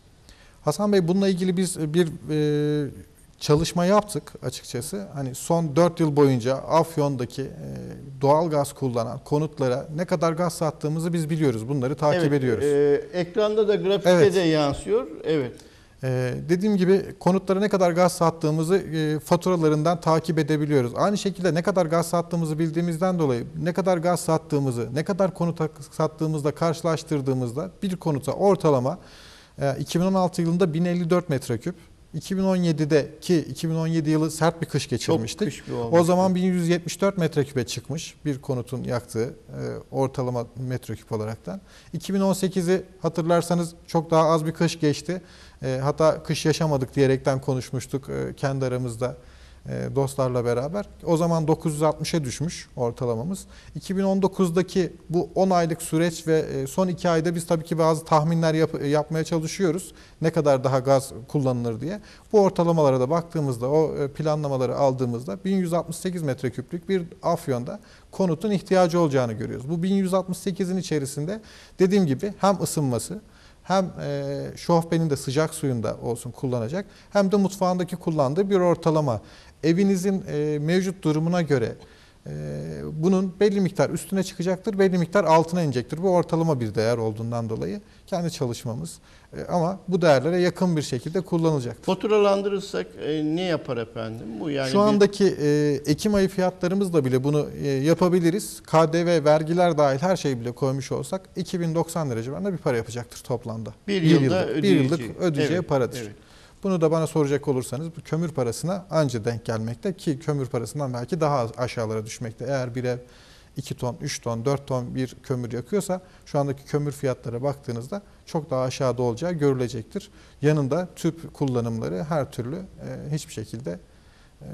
Hasan Bey, bununla ilgili biz bir e, çalışma yaptık açıkçası. Hani son dört yıl boyunca Afyon'daki e, doğal gaz kullanan konutlara ne kadar gaz sattığımızı biz biliyoruz. Bunları takip evet, ediyoruz. E, ekranda da grafikte Evet. de yansıyor. Evet. Ee, dediğim gibi konutlara ne kadar gaz sattığımızı e, faturalarından takip edebiliyoruz. Aynı şekilde ne kadar gaz sattığımızı bildiğimizden dolayı ne kadar gaz sattığımızı, ne kadar konuta sattığımızla karşılaştırdığımızda bir konuta ortalama e, iki bin on altı yılında bin elli dört metreküp, iki bin on yedideki iki bin on yedi yılı sert bir kış geçirmiştik. Çok kış bir olmuş. O zaman bin yüz yetmiş dört metreküpe çıkmış bir konutun yaktığı e, ortalama metreküp olaraktan. iki bin on sekizi hatırlarsanız çok daha az bir kış geçti. E, hatta kış yaşamadık diyerekten konuşmuştuk e, kendi aramızda e, dostlarla beraber. O zaman dokuz yüz altmışa düşmüş ortalamamız. iki bin on dokuzdaki bu on aylık süreç ve e, son iki ayda biz tabii ki bazı tahminler yap, yapmaya çalışıyoruz. Ne kadar daha gaz kullanılır diye. Bu ortalamalara da baktığımızda, o e, planlamaları aldığımızda bin yüz altmış sekiz metreküplük bir Afyon'da konutun ihtiyacı olacağını görüyoruz. Bu bin yüz altmış sekizin içerisinde dediğim gibi hem ısınması, hem e, şofbenin de sıcak suyunda olsun kullanacak, hem de mutfağındaki kullandığı bir ortalama. Evinizin e, mevcut durumuna göre e, bunun belli miktar üstüne çıkacaktır, belli miktar altına inecektir. Bu ortalama bir değer olduğundan dolayı kendi çalışmamız e, ama bu değerlere yakın bir şekilde kullanılacak. Faturalandırırsak e, ne yapar efendim? Bu yani Şu andaki e, Ekim ayı fiyatlarımızla bile bunu e, yapabiliriz. K D V, vergiler dahil her şeyi bile koymuş olsak iki bin doksan lira civarında bir para yapacaktır toplamda. bir, bir yılda yıllık, bir ödeyeceği. yıllık ödeyeceği Evet, paradır. evet. Bunu da bana soracak olursanız bu kömür parasına anca denk gelmekte, ki kömür parasından belki daha az aşağılara düşmekte. Eğer bir ev iki ton, üç ton, dört ton bir kömür yakıyorsa şu andaki kömür fiyatlara baktığınızda çok daha aşağıda olacağı görülecektir. Yanında tüp kullanımları her türlü e, hiçbir şekilde e,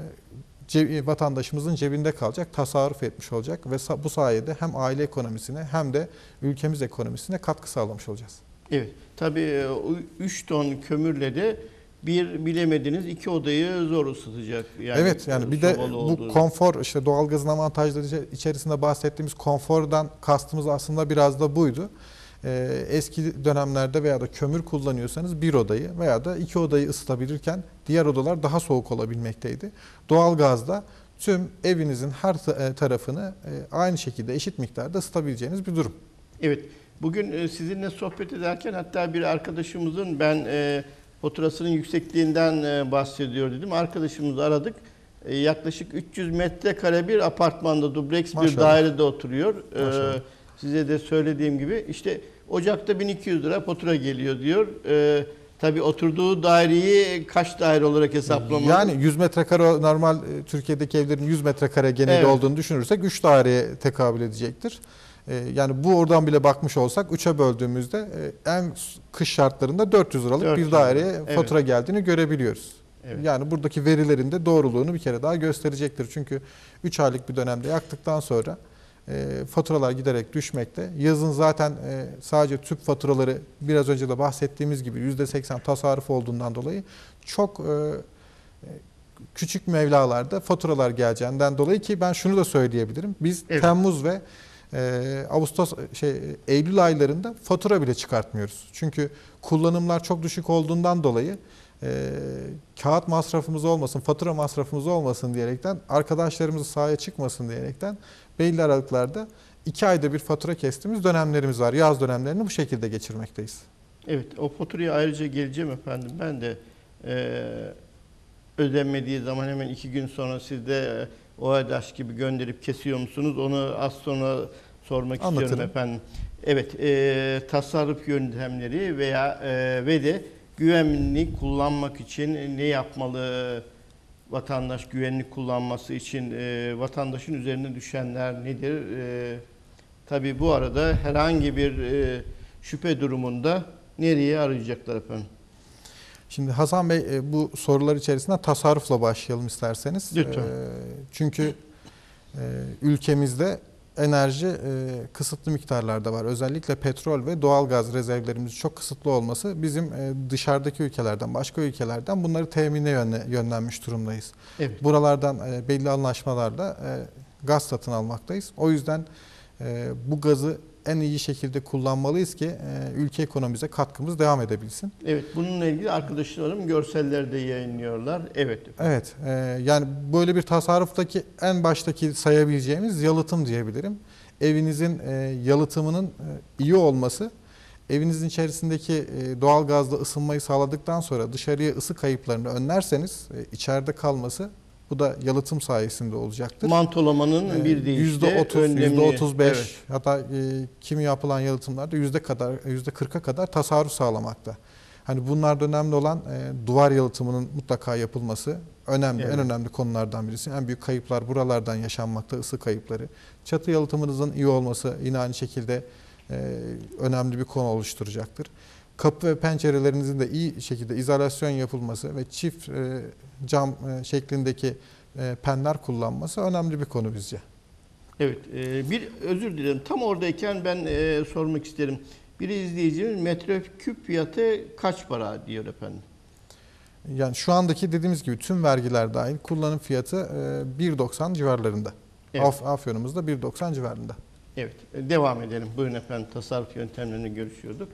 ce, vatandaşımızın cebinde kalacak, tasarruf etmiş olacak ve bu sayede hem aile ekonomisine hem de ülkemiz ekonomisine katkı sağlamış olacağız. Evet. Tabii üç ton kömürle de bir bilemediniz iki odayı zor ısıtacak. Yani evet, yani bir de bu olduğu. konfor, işte doğalgazın avantajları içerisinde bahsettiğimiz konfordan kastımız aslında biraz da buydu. Ee, eski dönemlerde veya da kömür kullanıyorsanız bir odayı veya da iki odayı ısıtabilirken diğer odalar daha soğuk olabilmekteydi. Doğalgazda tüm evinizin her tarafını aynı şekilde eşit miktarda ısıtabileceğiniz bir durum. Evet. Bugün sizinle sohbet ederken hatta bir arkadaşımızın ben e, faturasının yüksekliğinden e, bahsediyor dedim. Arkadaşımızı aradık. E, yaklaşık üç yüz metrekare bir apartmanda, dubleks Maşallah. bir dairede oturuyor. Maşallah. E, size de söylediğim gibi işte Ocak'ta bin iki yüz lira fatura geliyor diyor. E, tabii oturduğu daireyi kaç daire olarak hesaplamalı? Yani yüz metrekare normal Türkiye'deki evlerin yüz metrekare geneli Evet. olduğunu düşünürsek üç daireye tekabül edecektir. Yani bu oradan bile bakmış olsak üçe böldüğümüzde en kış şartlarında dört yüz liralık dört yüz bir daireye evet. fatura geldiğini görebiliyoruz. Evet. Yani buradaki verilerin de doğruluğunu bir kere daha gösterecektir. Çünkü üç aylık bir dönemde yaktıktan sonra e, faturalar giderek düşmekte. Yazın zaten e, sadece tüp faturaları biraz önce de bahsettiğimiz gibi yüzde seksen tasarruf olduğundan dolayı çok e, küçük mevlalarda faturalar geleceğinden dolayı, ki ben şunu da söyleyebilirim. Biz Evet. Temmuz ve Ee, Ağustos şey Eylül aylarında fatura bile çıkartmıyoruz. Çünkü kullanımlar çok düşük olduğundan dolayı e, kağıt masrafımız olmasın, fatura masrafımız olmasın diyerekten, arkadaşlarımız sahaya çıkmasın diyerekten belli aralıklarda iki ayda bir fatura kestiğimiz dönemlerimiz var. Yaz dönemlerini bu şekilde geçirmekteyiz. Evet, o faturaya ayrıca geleceğim efendim. Ben de e, ödenmediği zaman hemen iki gün sonra siz de e, OEDAŞ gibi gönderip kesiyor musunuz? Onu az sonra sormak Anlatırım. istiyorum efendim. Evet, e, tasarruf yöntemleri veya e, ve de güvenli kullanmak için ne yapmalı? Vatandaş güvenli kullanması için e, vatandaşın üzerine düşenler nedir? E, tabii bu arada herhangi bir e, şüphe durumunda nereye arayacaklar efendim? Şimdi Hasan Bey, bu sorular içerisinde tasarrufla başlayalım isterseniz. Lütfen. Çünkü ülkemizde enerji e, kısıtlı miktarlarda var. Özellikle petrol ve doğalgaz rezervlerimizin çok kısıtlı olması bizim e, dışarıdaki ülkelerden, başka ülkelerden bunları temine yönle, yönlenmiş durumdayız. Evet. Buralardan e, belli anlaşmalarla e, gaz satın almaktayız. O yüzden e, bu gazı en iyi şekilde kullanmalıyız ki e, ülke ekonomimize katkımız devam edebilsin. Evet, bununla ilgili arkadaşlarım görseller de yayınlıyorlar. Evet. Evet, e, yani böyle bir tasarruftaki en baştaki sayabileceğimiz yalıtım diyebilirim. Evinizin e, yalıtımının e, iyi olması, evinizin içerisindeki e, doğal gazla ısınmayı sağladıktan sonra dışarıya ısı kayıplarını önlerseniz e, içeride kalması, bu da yalıtım sayesinde olacaktır. Mantolamanın bir deyişle yüzde otuz, önlemli. yüzde otuz beş, Evet. hatta e, kimi yapılan yalıtımlarda yüzde kadar, yüzde kırka kadar tasarruf sağlamakta. Hani bunlarda önemli olan e, duvar yalıtımının mutlaka yapılması önemli, Evet. en önemli konulardan birisi. En büyük kayıplar buralardan yaşanmakta, ısı kayıpları. Çatı yalıtımınızın iyi olması yine aynı şekilde e, önemli bir konu oluşturacaktır. Kapı ve pencerelerinizin de iyi şekilde izolasyon yapılması ve çift e, cam e, şeklindeki e, penler kullanması önemli bir konu bizce. Evet, e, bir özür dilerim. Tam oradayken ben e, sormak isterim. Bir izleyicimiz metreküp fiyatı kaç para diyor efendim? Yani şu andaki dediğimiz gibi tüm vergiler dahil kullanım fiyatı e, bir doksan civarlarında. Evet. Af, Afyonumuzda bir doksan civarında. Evet, e, devam edelim. Buyurun efendim, tasarruf yöntemlerini görüşüyorduk.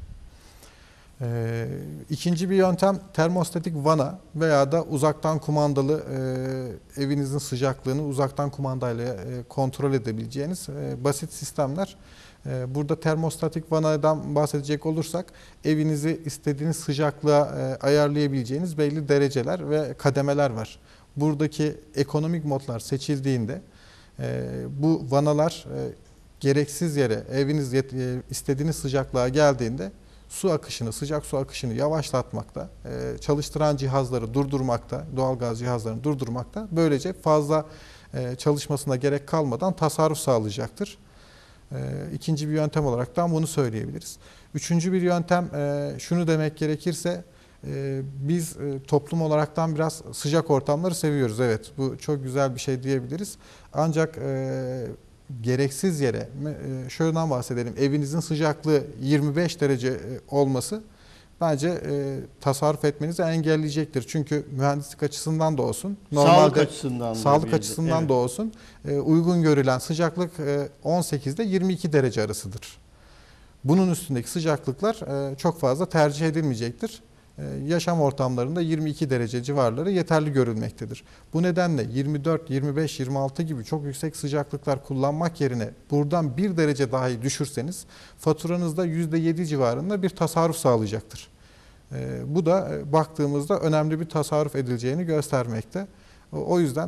Ee, ikinci bir yöntem termostatik vana veya da uzaktan kumandalı e, evinizin sıcaklığını uzaktan kumandayla e, kontrol edebileceğiniz e, basit sistemler. E, burada termostatik vanadan bahsedecek olursak evinizi istediğiniz sıcaklığa e, ayarlayabileceğiniz belli dereceler ve kademeler var. Buradaki ekonomik modlar seçildiğinde e, bu vanalar e, gereksiz yere eviniz yet- e, istediğiniz sıcaklığa geldiğinde su akışını, sıcak su akışını yavaşlatmakta, çalıştıran cihazları durdurmakta, doğalgaz cihazlarını durdurmakta. Böylece fazla çalışmasına gerek kalmadan tasarruf sağlayacaktır. İkinci bir yöntem olarak da bunu söyleyebiliriz. Üçüncü bir yöntem, şunu demek gerekirse, biz toplum olaraktan biraz sıcak ortamları seviyoruz. Evet, bu çok güzel bir şey diyebiliriz. Ancak gereksiz yere, şöyle bahsedelim, evinizin sıcaklığı yirmi beş derece olması bence e, tasarruf etmenizi engelleyecektir. Çünkü mühendislik açısından da olsun, normalde sağlık açısından da, sağlık açısından evet. da olsun e, uygun görülen sıcaklık e, on sekizde yirmi iki derece arasıdır. Bunun üstündeki sıcaklıklar e, çok fazla tercih edilmeyecektir. Yaşam ortamlarında yirmi iki derece civarları yeterli görülmektedir. Bu nedenle yirmi dört, yirmi beş, yirmi altı gibi çok yüksek sıcaklıklar kullanmak yerine buradan bir derece dahi düşürseniz faturanızda yüzde yedi civarında bir tasarruf sağlayacaktır. Bu da baktığımızda önemli bir tasarruf edileceğini göstermekte. O yüzden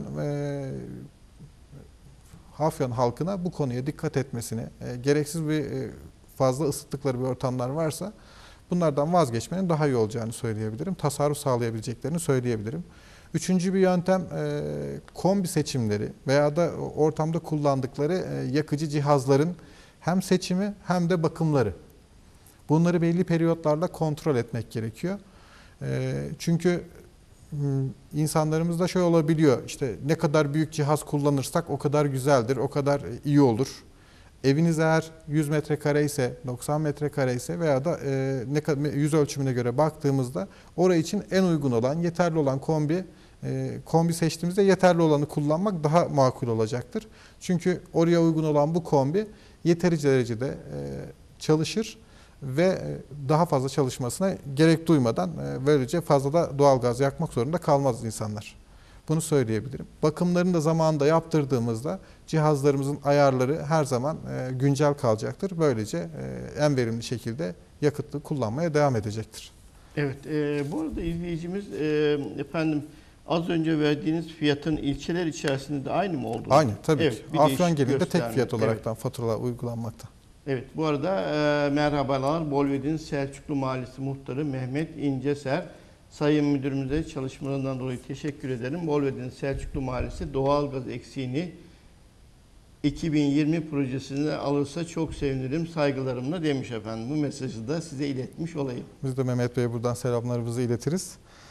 Afyon halkına bu konuya dikkat etmesini, gereksiz bir fazla ısıttıkları bir ortamlar varsa bunlardan vazgeçmenin daha iyi olacağını söyleyebilirim. Tasarruf sağlayabileceklerini söyleyebilirim. Üçüncü bir yöntem e, kombi seçimleri veya da ortamda kullandıkları e, yakıcı cihazların hem seçimi hem de bakımları. Bunları belli periyotlarla kontrol etmek gerekiyor. E, çünkü insanlarımızda şey olabiliyor, işte ne kadar büyük cihaz kullanırsak o kadar güzeldir, o kadar iyi olur. Eviniz eğer yüz metrekare ise, doksan metrekare ise veya da e, ne kadar yüz ölçümüne göre baktığımızda oraya için en uygun olan, yeterli olan kombi e, kombi seçtiğimizde yeterli olanı kullanmak daha makul olacaktır. Çünkü oraya uygun olan bu kombi yeterince derecede e, çalışır ve daha fazla çalışmasına gerek duymadan e, böylece fazla da doğalgaz yakmak zorunda kalmaz insanlar. Bunu söyleyebilirim. Bakımlarını da zamanında yaptırdığımızda cihazlarımızın ayarları her zaman e, güncel kalacaktır. Böylece e, en verimli şekilde yakıtlı kullanmaya devam edecektir. Evet, e, bu arada izleyicimiz e, efendim az önce verdiğiniz fiyatın ilçeler içerisinde de aynı mı olduğunu? Aynı tabii evet, ki. Afyon genelinde tek gösterme. fiyat olaraktan Evet. faturalar uygulanmakta. Evet, bu arada e, merhabalar. Bolvedin Selçuklu Mahallesi Muhtarı Mehmet İnceser. Sayın Müdürümüze çalışmalarından dolayı teşekkür ederim. Bolvedin Selçuklu Mahallesi doğalgaz eksiğini iki bin yirmi projesine alırsa çok sevinirim saygılarımla demiş efendim. Bu mesajı da size iletmiş olayım. Biz de Mehmet Bey'e buradan selamlarımızı iletiriz.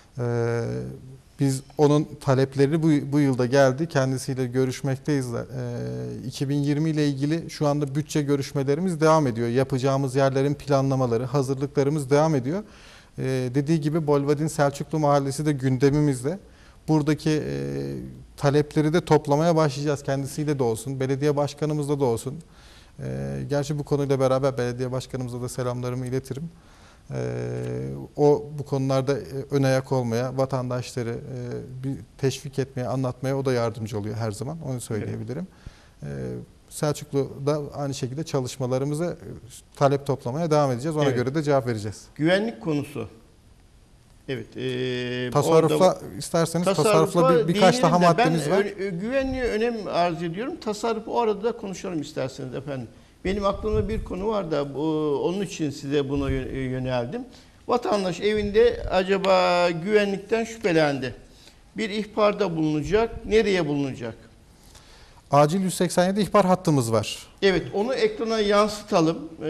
Ee, Biz onun talepleri bu, bu yılda geldi. Kendisiyle görüşmekteyiz. Ee, iki bin yirmi ile ilgili şu anda bütçe görüşmelerimiz devam ediyor. Yapacağımız yerlerin planlamaları, hazırlıklarımız devam ediyor. Ee, dediği gibi Bolvadin Selçuklu Mahallesi de gündemimizde. Buradaki e, talepleri de toplamaya başlayacağız. Kendisiyle de olsun, belediye başkanımızla da olsun. Ee, gerçi bu konuyla beraber belediye başkanımıza da selamlarımı iletirim. Ee, o bu konularda ön ayak olmaya, vatandaşları e, bir teşvik etmeye, anlatmaya o da yardımcı oluyor her zaman. Onu söyleyebilirim. Ee, Selçuklu'da aynı şekilde çalışmalarımızı talep toplamaya devam edeceğiz. Ona Evet. göre de cevap vereceğiz. Güvenlik konusu. Evet. E, Tasarrufla orada, isterseniz tasarrufa tasarrufla bir, birkaç değinelim daha de maddemiz ben var. ö- güvenliğe önem arz ediyorum. Tasarrufu o arada da konuşalım isterseniz efendim. Benim aklımda bir konu var da bu, onun için size buna yö- yöneldim. Vatandaş evinde acaba güvenlikten şüphelendi. Bir ihbarda bulunacak. Nereye bulunacak? Acil yüz seksen yedi ihbar hattımız var. Evet, onu ekrana yansıtalım. Ee,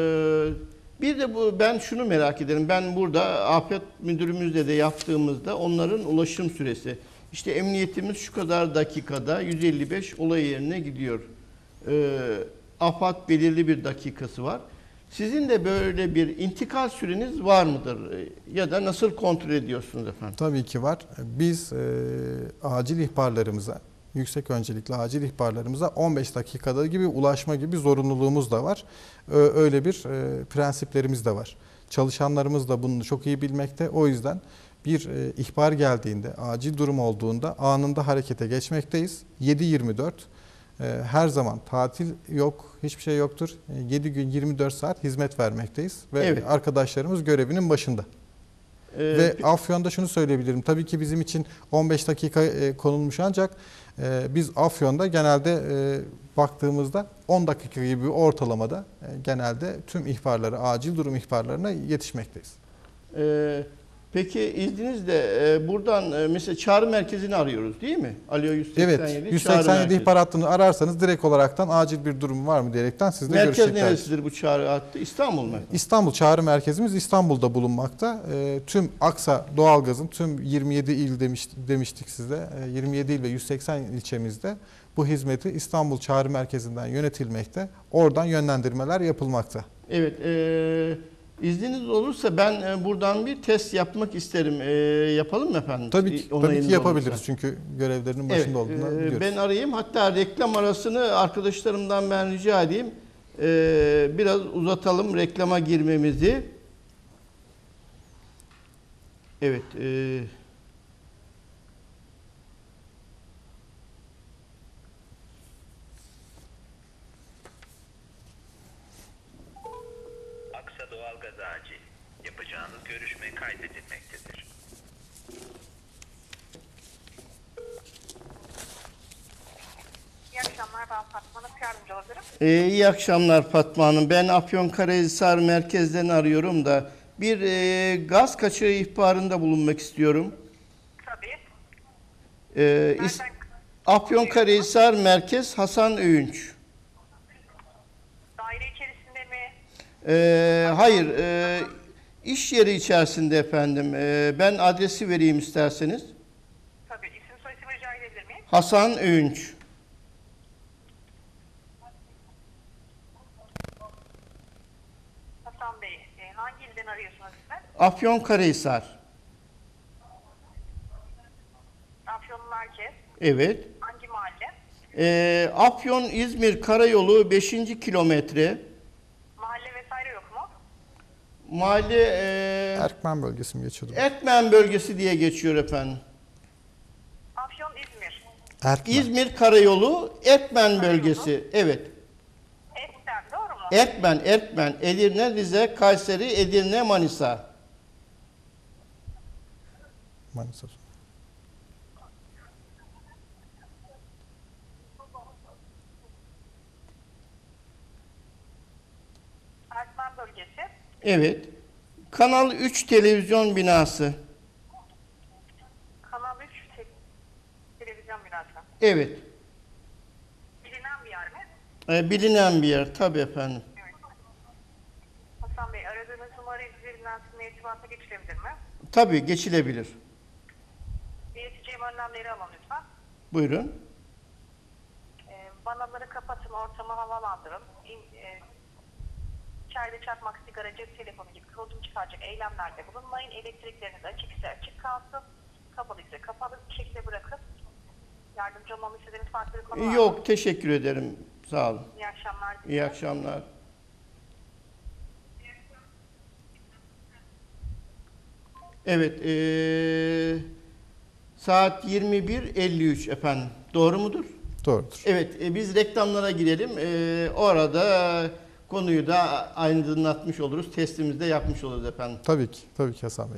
bir de bu ben şunu merak ederim. Ben burada afet müdürümüzle de yaptığımızda onların ulaşım süresi. İşte emniyetimiz şu kadar dakikada yüz elli beş olay yerine gidiyor. Ee, AFAD belirli bir dakikası var. Sizin de böyle bir intikal süreniz var mıdır? Ya da nasıl kontrol ediyorsunuz efendim? Tabii ki var. Biz e, acil ihbarlarımıza, yüksek öncelikli acil ihbarlarımıza on beş dakikada gibi ulaşma gibi zorunluluğumuz da var. Ö- Öyle bir e, prensiplerimiz de var. Çalışanlarımız da bunu çok iyi bilmekte. O yüzden bir e, ihbar geldiğinde, acil durum olduğunda anında harekete geçmekteyiz. yedi yirmi dört e, her zaman tatil yok, hiçbir şey yoktur. E, yedi gün yirmi dört saat hizmet vermekteyiz ve Evet. arkadaşlarımız görevinin başında. Ee, Ve Afyon'da şunu söyleyebilirim. Tabii ki bizim için on beş dakika e, konulmuş ancak e, biz Afyon'da genelde e, baktığımızda on dakika gibi bir ortalamada e, genelde tüm ihbarları, acil durum ihbarlarına yetişmekteyiz. Ee, peki izninizle e, buradan e, mesela çağrı merkezini arıyoruz değil mi? Alo yüz seksen yedi, Evet, yüz çağrı seksen yedi merkezi. ihbar hattını ararsanız direkt olaraktan acil bir durum var mı diyerekten sizle Merkez görüşecekler. neresidir bu çağrı hattı? İstanbul mu? İstanbul çağrı merkezimiz İstanbul'da bulunmakta. E, tüm Aksa Doğalgaz'ın tüm yirmi yedi il demiş, demiştik size. E, yirmi yedi il ve yüz seksen ilçemizde bu hizmeti İstanbul çağrı merkezinden yönetilmekte. Oradan yönlendirmeler yapılmakta. Evet. E, izniniz olursa ben e, buradan bir test yapmak isterim. E, yapalım mı efendim? Tabii ki, tabii Onayınız ki yapabiliriz olursa. çünkü görevlerinin başında Evet, olduğunu e, biliyoruz. ben arayayım. Hatta reklam arasını arkadaşlarımdan ben rica edeyim. E, biraz uzatalım reklama girmemizi. Evet. E, Aksa Doğalgaz Acil. Yapacağınız görüşme kaydedilmektedir. İyi akşamlar, ben Fatma. Nasıl yardımcı olabilirim? e, iyi akşamlar Fatma Hanım. Ben Afyonkarahisar merkezden arıyorum da bir e, gaz kaçağı ihbarında bulunmak istiyorum. Tabii. E, is- Nereden? Afyonkarahisar Merkez Hasan Öğünç. Daire içerisinde mi? Ee, hayır, e, iş yeri içerisinde efendim. Ee, ben adresi vereyim isterseniz. Tabii. İsim soyisim rica edebilir miyim? Hasan Öğünç. Hasan Bey, e, hangi ilden arıyorsunuz lütfen? Afyonkarahisar. Afyon Merkez. Evet. Hangi mahalle? Ee, Afyon İzmir Karayolu beşinci kilometre. Mahalle vesaire yok mu? Mahalle e, Erkmen bölgesi mi geçiyordu? Erkmen bölgesi diye geçiyor efendim. Afyon İzmir. Erkmen. İzmir Karayolu Erkmen bölgesi. Evet. Esten doğru mu? Erkmen, Erkmen, Edirne, Rize, Kayseri, Edirne, Manisa. Manisa. Erkmen bölgesi. Evet. Kanal üç televizyon binası. Kanal üç te- televizyon binası. Evet. Bilinen bir yer mi? Ee, bilinen bir yer tabii efendim. Evet. Hasan Bey, aradığınız numara üzerinden sizinle irtibata geçilebilir mi? Tabii geçilebilir. önlemleri alın lütfen. Buyurun. E, vanaları kapatın, ortamı havalandırın. İn, e, içeride çakmak, sigara, cep telefonu gibi kıvılcım çıkaracak eylemlerde bulunmayın. Elektrikleriniz açıksa açık kalsın. Kapalıysa kapalı bir şekilde bırakın. Yardımcı olmamı istediğiniz farklı bir konu var mı? Yok, teşekkür ederim. Sağ olun. İyi akşamlar. İyi akşamlar. Evet, eee, saat yirmi bir elli üç efendim. Doğru mudur? Doğrudur. Evet, e, biz reklamlara girelim. E, o arada konuyu da aydınlatmış oluruz. Testimizi de yapmış oluruz efendim. Tabii ki, tabii ki Hasan Bey.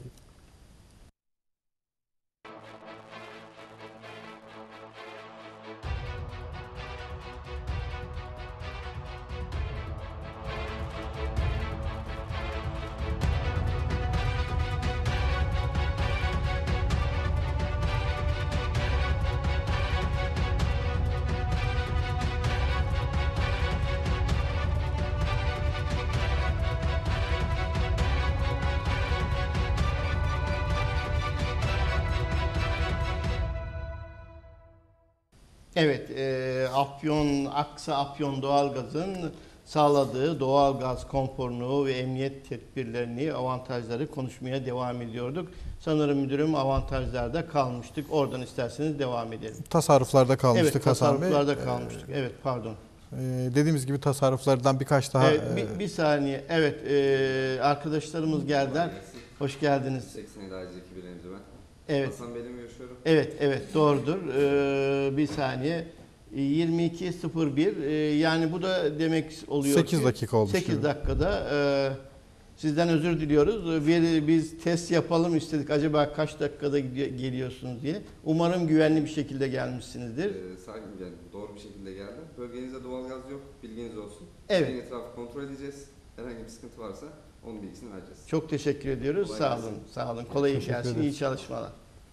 Evet, e, Afyon, Aksa Afyon Doğalgaz'ın sağladığı doğalgaz konforunu ve emniyet tedbirlerini, avantajları konuşmaya devam ediyorduk. Sanırım müdürüm avantajlarda kalmıştık. Oradan isterseniz devam edelim. Tasarruflarda kalmıştık Evet, Hasan Bey. tasarruflarda kalmıştık. Evet, pardon. Ee, dediğimiz gibi tasarruflardan birkaç daha... Evet, e, bir, bir saniye. Evet, e, arkadaşlarımız geldiler. Hoş geldiniz. seksen yedi acil ekibirlerimizi ben. Evet. Hasan Bey'le mi görüşüyorum? Evet, evet doğrudur. Ee, bir saniye. yirmi iki sıfır bir ee, yani bu da demek oluyor sekiz ki dakika olmuş sekiz gibi. dakikada e, sizden özür diliyoruz. Bir, biz test yapalım istedik. Acaba kaç dakikada gidiyor- geliyorsunuz diye. Umarım güvenli bir şekilde gelmişsinizdir. Ee, sakin geldim. Doğru bir şekilde geldim. Bölgenizde doğalgaz yok. Bilginiz olsun. Evet. Bölgenin etrafı kontrol edeceğiz. Herhangi bir sıkıntı varsa onun bilgisini vereceğiz. Çok teşekkür ediyoruz. Kolay Sağ gelsin. olun. Sağ olun. Kolay Teşekkür gelsin. ederiz. İyi çalışmalar.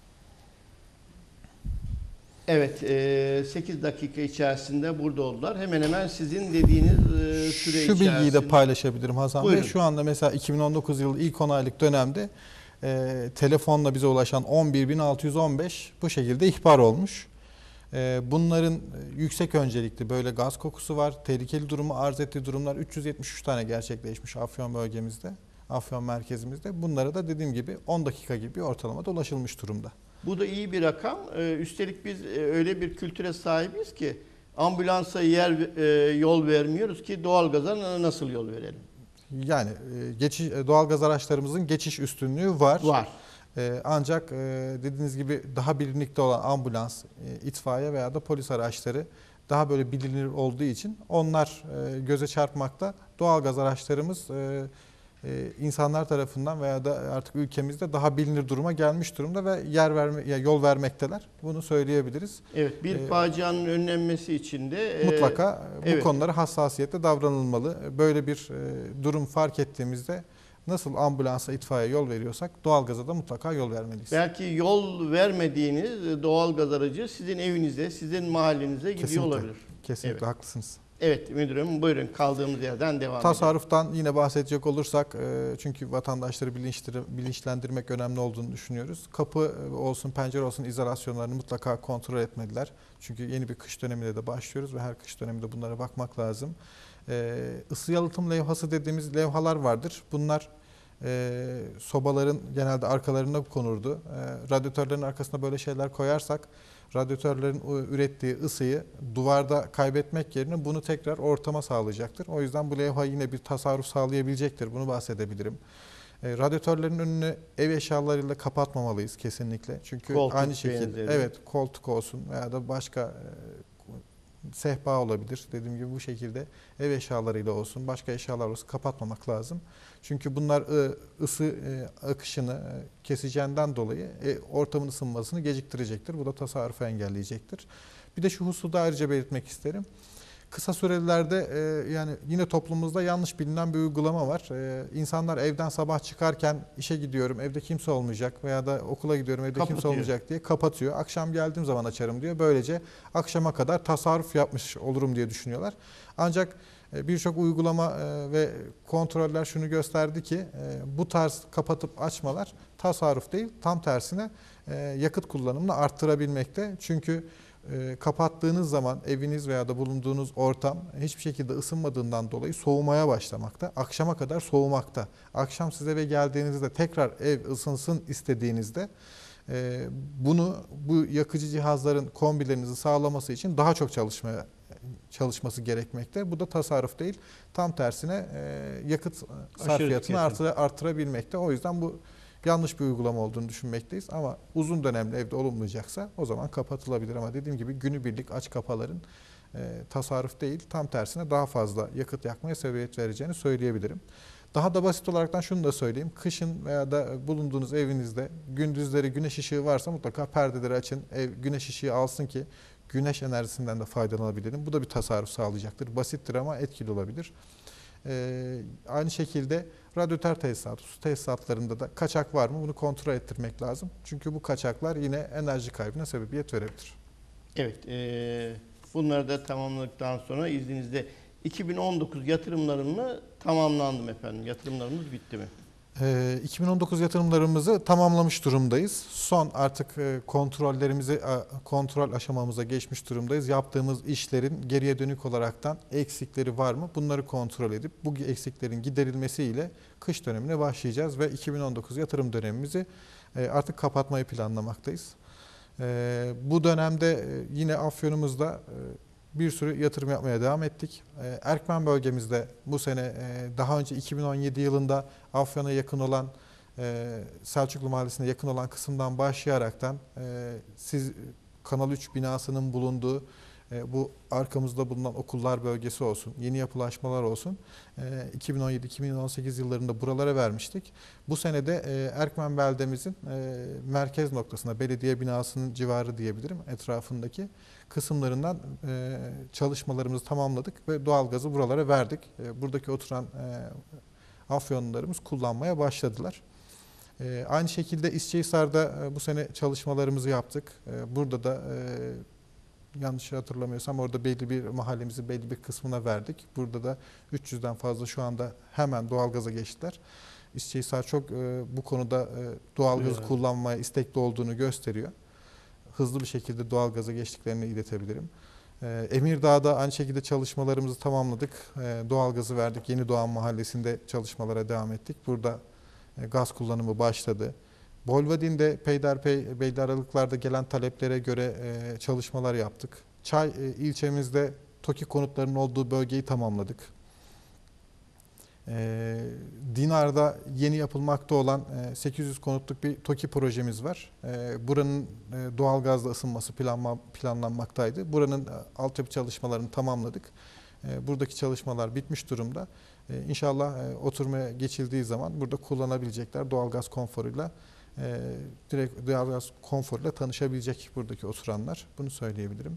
Evet, e, sekiz dakika içerisinde burada oldular. Hemen hemen sizin dediğiniz e, süre Şu bilgiyi de içerisinde. paylaşabilirim Hasan Buyurun. Bey. Şu anda mesela iki bin on dokuz yılı ilk on aylık dönemde e, telefonla bize ulaşan on bir bin altı yüz on beş bu şekilde ihbar olmuş. E, bunların yüksek öncelikli böyle gaz kokusu var, tehlikeli durumu arz ettiği durumlar üç yüz yetmiş üç tane gerçekleşmiş Afyon bölgemizde, Afyon merkezimizde. Bunlara da dediğim gibi on dakika gibi bir ortalamada ulaşılmış durumda. Bu da iyi bir rakam. Ee, üstelik biz e, öyle bir kültüre sahibiz ki ambulansa yer e, yol vermiyoruz ki doğalgaza nasıl yol verelim? Yani e, geçiş, e, doğalgaz araçlarımızın geçiş üstünlüğü var. Var. E, ancak e, dediğiniz gibi daha bilinlikte olan ambulans, e, itfaiye veya da polis araçları daha böyle bilinir olduğu için onlar e, göze çarpmakta. Doğalgaz araçlarımız e, e, insanlar tarafından veya da artık ülkemizde daha bilinir duruma gelmiş durumda ve yer verme, ya yol vermekteler. Bunu söyleyebiliriz. Evet, bir Ee, facianın önlenmesi için de e, Mutlaka bu evet. konulara hassasiyetle davranılmalı. Böyle bir e, durum fark ettiğimizde nasıl ambulansa, itfaiye yol veriyorsak doğalgaza da mutlaka yol vermeliyiz. belki yol vermediğiniz doğalgaz aracı sizin evinize, sizin mahallenize gidiyor Kesinlikle. olabilir. Kesinlikle Evet. haklısınız. Evet müdürüm, buyurun kaldığımız yerden devam edelim. Tasarruftan yine bahsedecek olursak e, çünkü vatandaşları bilinçtir- bilinçlendirmek önemli olduğunu düşünüyoruz. Kapı olsun, pencere olsun izolasyonlarını mutlaka kontrol etmeliler. Çünkü yeni bir kış döneminde de başlıyoruz ve her kış döneminde bunlara bakmak lazım. E, ısı yalıtım levhası dediğimiz levhalar vardır. Bunlar e, sobaların genelde arkalarına konurdu. E, radyatörlerin arkasına böyle şeyler koyarsak radyatörlerin ürettiği ısıyı duvarda kaybetmek yerine bunu tekrar ortama sağlayacaktır. O yüzden bu levha yine bir tasarruf sağlayabilecektir. Bunu bahsedebilirim. E, radyatörlerin önünü ev eşyalarıyla kapatmamalıyız kesinlikle. Çünkü Koltuk aynı şekilde benzeri. evet koltuk olsun veya da başka e, sehpa olabilir. Dediğim gibi bu şekilde ev eşyalarıyla olsun, başka eşyalar olsun kapatmamak lazım. Çünkü bunlar ı, ısı e, akışını e, keseceğinden dolayı e, ortamın ısınmasını geciktirecektir. Bu da tasarrufu engelleyecektir. Bir de şu hususu da ayrıca belirtmek isterim. Kısa sürelerde e, yani yine toplumumuzda yanlış bilinen bir uygulama var. E, insanlar evden sabah çıkarken işe gidiyorum, evde kimse olmayacak veya da okula gidiyorum, evde Kapatıyor. kimse olmayacak diye kapatıyor. Akşam geldiğim zaman açarım diyor. Böylece akşama kadar tasarruf yapmış olurum diye düşünüyorlar. Ancak e, birçok uygulama e, ve kontroller şunu gösterdi ki e, bu tarz kapatıp açmalar tasarruf değil, tam tersine e, yakıt kullanımını arttırabilmekte. Çünkü e, kapattığınız zaman eviniz veya da bulunduğunuz ortam hiçbir şekilde ısınmadığından dolayı soğumaya başlamakta. Akşama kadar soğumakta. Akşam siz eve geldiğinizde tekrar ev ısınsın istediğinizde e, bunu bu yakıcı cihazların kombilerinizi sağlaması için daha çok çalışmaya çalışması gerekmekte. Bu da tasarruf değil. Tam tersine e, yakıt sarfiyatını artıra, artırabilmekte. O yüzden bu yanlış bir uygulama olduğunu düşünmekteyiz. Ama uzun dönemli evde olunmayacaksa o zaman kapatılabilir. Ama dediğim gibi günübirlik aç kapaların e, tasarruf değil, tam tersine daha fazla yakıt yakmaya sebebiyet vereceğini söyleyebilirim. Daha da basit olaraktan şunu da söyleyeyim. Kışın veya da bulunduğunuz evinizde gündüzleri güneş ışığı varsa mutlaka perdeleri açın. Ev güneş ışığı alsın ki güneş enerjisinden de faydalanabilirim. Bu da bir tasarruf sağlayacaktır. Basittir ama etkili olabilir. Ee, aynı şekilde radyatör tesisatı, su tesisatlarında da kaçak var mı bunu kontrol ettirmek lazım. Çünkü bu kaçaklar yine enerji kaybına sebebiyet verebilir. Evet, e, bunları da tamamladıktan sonra izninizle iki bin on dokuz yatırımlarını tamamlandım efendim. Yatırımlarımız bitti mi? Ee, iki bin on dokuz yatırımlarımızı tamamlamış durumdayız. Son artık e, kontrollerimizi e, kontrol aşamamıza geçmiş durumdayız. Yaptığımız işlerin geriye dönük olaraktan eksikleri var mı? Bunları kontrol edip bu eksiklerin giderilmesiyle kış dönemine başlayacağız ve iki bin on dokuz yatırım dönemimizi e, artık kapatmayı planlamaktayız. E, bu dönemde e, yine Afyon'umuzda e, bir sürü yatırım yapmaya devam ettik. Erkmen bölgemizde bu sene daha önce iki bin on yedi yılında Afyon'a yakın olan Selçuklu Mahallesi'ne yakın olan kısımdan başlayaraktan siz Kanal üç binasının bulunduğu bu arkamızda bulunan okullar bölgesi olsun, yeni yapılaşmalar olsun iki bin on yedi iki bin on sekiz yıllarında buralara vermiştik. Bu sene de Erkmen beldemizin merkez noktasında belediye binasının civarı diyebilirim etrafındaki kısımlarından çalışmalarımızı tamamladık ve doğalgazı buralara verdik. Buradaki oturan Afyonlularımız kullanmaya başladılar. Aynı şekilde İsçehisar'da bu sene çalışmalarımızı yaptık. Burada da yanlış hatırlamıyorsam orada belli bir mahallemizin belli bir kısmına verdik. Burada da üç yüzden fazla şu anda hemen doğalgaza geçtiler. İsçehisar çok e, bu konuda e, doğalgazı evet. kullanmaya istekli olduğunu gösteriyor. Hızlı bir şekilde doğalgaza geçtiklerini iletebilirim. E, Emirdağ'da aynı şekilde çalışmalarımızı tamamladık. E, doğalgazı verdik. Yeni Doğan Mahallesi'nde çalışmalara devam ettik. Burada e, gaz kullanımı başladı. Bolvadin'de peyderpey belli aralıklarda gelen taleplere göre e, çalışmalar yaptık. Çay e, ilçemizde TOKİ konutlarının olduğu bölgeyi tamamladık. E, Dinar'da yeni yapılmakta olan e, sekiz yüz konutluk bir TOKİ projemiz var. E, buranın e, doğalgazla ısınması planla, planlanmaktaydı. Buranın e, altyapı çalışmalarını tamamladık. E, buradaki çalışmalar bitmiş durumda. E, İnşallah e, oturmaya geçildiği zaman burada kullanabilecekler doğalgaz konforuyla. E, direkt doğalgaz konforuyla tanışabilecek buradaki oturanlar. Bunu söyleyebilirim.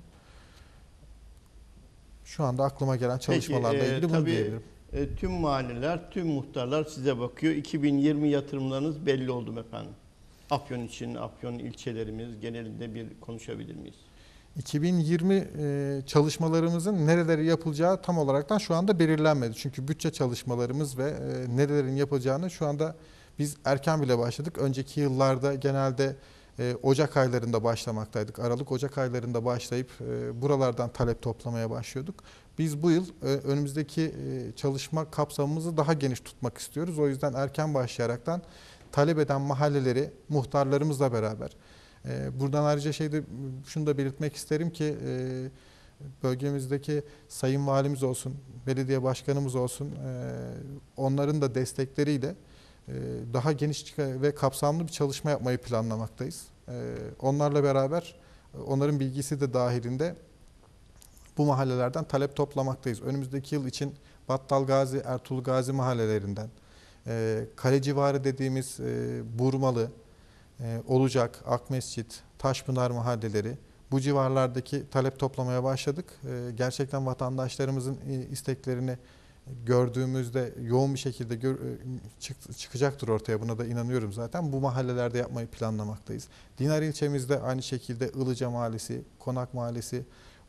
Şu anda aklıma gelen çalışmalarla Peki, e, ilgili bunu tabii, diyebilirim. E, tüm mahalleler, tüm muhtarlar size bakıyor. iki bin yirmi yatırımlarınız belli oldu mu efendim? Afyon için, Afyon ilçelerimiz genelinde bir konuşabilir miyiz? iki bin yirmi e, çalışmalarımızın nereleri yapılacağı tam olaraktan şu anda belirlenmedi. Çünkü bütçe çalışmalarımız ve e, nerelerin yapılacağını şu anda biz erken bile başladık. Önceki yıllarda genelde e, Ocak aylarında başlamaktaydık. Aralık, Ocak aylarında başlayıp e, buralardan talep toplamaya başlıyorduk. Biz bu yıl e, önümüzdeki e, çalışma kapsamımızı daha geniş tutmak istiyoruz. O yüzden erken başlayaraktan talep eden mahalleleri muhtarlarımızla beraber. E, buradan ayrıca şeyde şunu da belirtmek isterim ki e, bölgemizdeki sayın valimiz olsun, belediye başkanımız olsun, e, onların da destekleriyle daha geniş ve kapsamlı bir çalışma yapmayı planlamaktayız. Onlarla beraber, onların bilgisi de dahilinde bu mahallelerden talep toplamaktayız. Önümüzdeki yıl için Battal Gazi, Ertuğrul Gazi mahallelerinden, Kale civarı dediğimiz Burmalı, Olacak, Akmescit, Taşpınar mahalleleri, bu civarlardaki talep toplamaya başladık. Gerçekten vatandaşlarımızın isteklerini gördüğümüzde yoğun bir şekilde gör, çık, çıkacaktır ortaya. Buna da inanıyorum zaten. Bu mahallelerde yapmayı planlamaktayız. Dinar ilçemizde aynı şekilde Ilıca Mahallesi, Konak Mahallesi,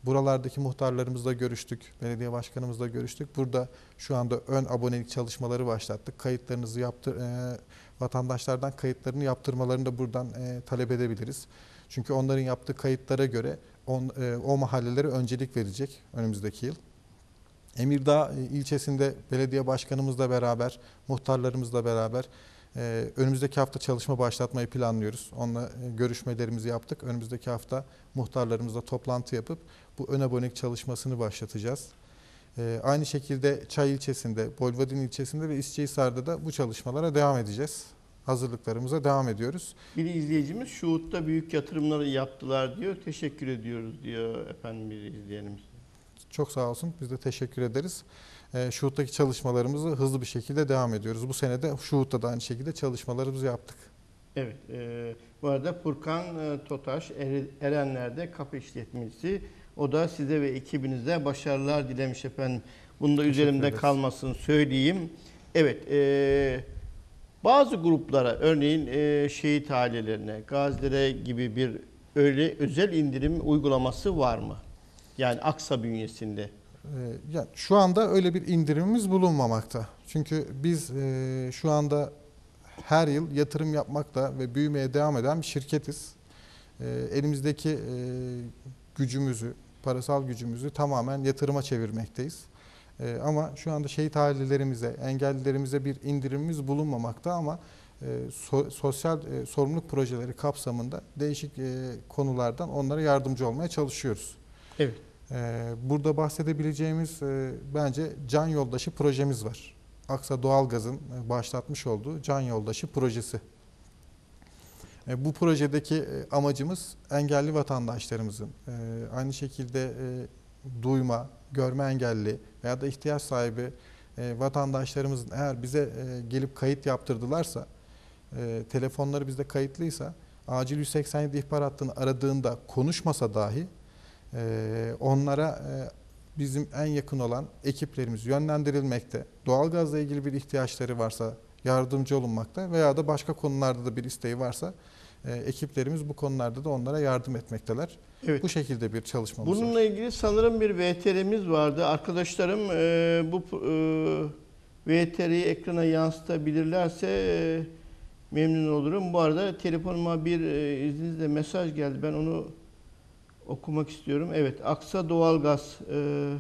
Buralardaki muhtarlarımızla görüştük, belediye başkanımızla görüştük. Burada şu anda ön abonelik çalışmaları başlattık. Kayıtlarınızı yaptır, e, vatandaşlardan kayıtlarını yaptırmalarını da buradan e, talep edebiliriz. Çünkü onların yaptığı kayıtlara göre on, e, o mahallelere öncelik verecek önümüzdeki yıl. Emirdağ ilçesinde belediye başkanımızla beraber, muhtarlarımızla beraber e, önümüzdeki hafta çalışma başlatmayı planlıyoruz. Onunla e, görüşmelerimizi yaptık. Önümüzdeki hafta muhtarlarımızla toplantı yapıp bu ön abonelik çalışmasını başlatacağız. E, aynı şekilde Çay ilçesinde, Bolvadin ilçesinde ve İsçehisar'da da bu çalışmalara devam edeceğiz. Hazırlıklarımıza devam ediyoruz. Bir izleyicimiz Şuhut'ta büyük yatırımları yaptılar diyor. Teşekkür ediyoruz diyor efendim bir izleyenimiz. Çok sağ olsun. Biz de teşekkür ederiz. E, Şuhut'taki çalışmalarımızı hızlı bir şekilde devam ediyoruz. Bu sene de Şuhut'ta da aynı şekilde çalışmalarımızı yaptık. Evet. E, bu arada Furkan e, Totaş, Er- Erenler'de kafe işletmecisi. O da size ve ekibinize başarılar dilemiş efendim. Bunu da Teşekkür üzerimde ederiz. kalmasın söyleyeyim. Evet. E, bazı gruplara örneğin e, şehit ailelerine, gazilere gibi bir öyle özel indirim uygulaması var mı? Yani Aksa bünyesinde. Ee, Yani şu anda öyle bir indirimimiz bulunmamakta. Çünkü biz e, şu anda her yıl yatırım yapmakta ve büyümeye devam eden bir şirketiz. E, elimizdeki e, gücümüzü, parasal gücümüzü tamamen yatırıma çevirmekteyiz. E, ama şu anda şehit ailelerimize, engellilerimize bir indirimimiz bulunmamakta ama e, so, sosyal e, sorumluluk projeleri kapsamında değişik e, konulardan onlara yardımcı olmaya çalışıyoruz. Evet. Burada bahsedebileceğimiz bence Can Yoldaşı projemiz var. Aksa Doğalgaz'ın başlatmış olduğu Can Yoldaşı projesi. Bu projedeki amacımız engelli vatandaşlarımızın aynı şekilde duyma, görme engelli veya da ihtiyaç sahibi vatandaşlarımızın eğer bize gelip kayıt yaptırdılarsa, telefonları bizde kayıtlıysa, acil yüz seksen yedi ihbar hattını aradığında konuşmasa dahi onlara bizim en yakın olan ekiplerimiz yönlendirilmekte. Doğalgazla ilgili bir ihtiyaçları varsa yardımcı olunmakta veya da başka konularda da bir isteği varsa ekiplerimiz bu konularda da onlara yardım etmekteler. Evet. Bu şekilde bir çalışmamız Bununla var. ilgili sanırım bir V T R'miz vardı. Arkadaşlarım e, bu e, V T R'yi ekrana yansıtabilirlerse e, memnun olurum. Bu arada telefonuma bir e, izninizle mesaj geldi. Ben onu okumak istiyorum. Evet, Aksa Doğalgaz. E,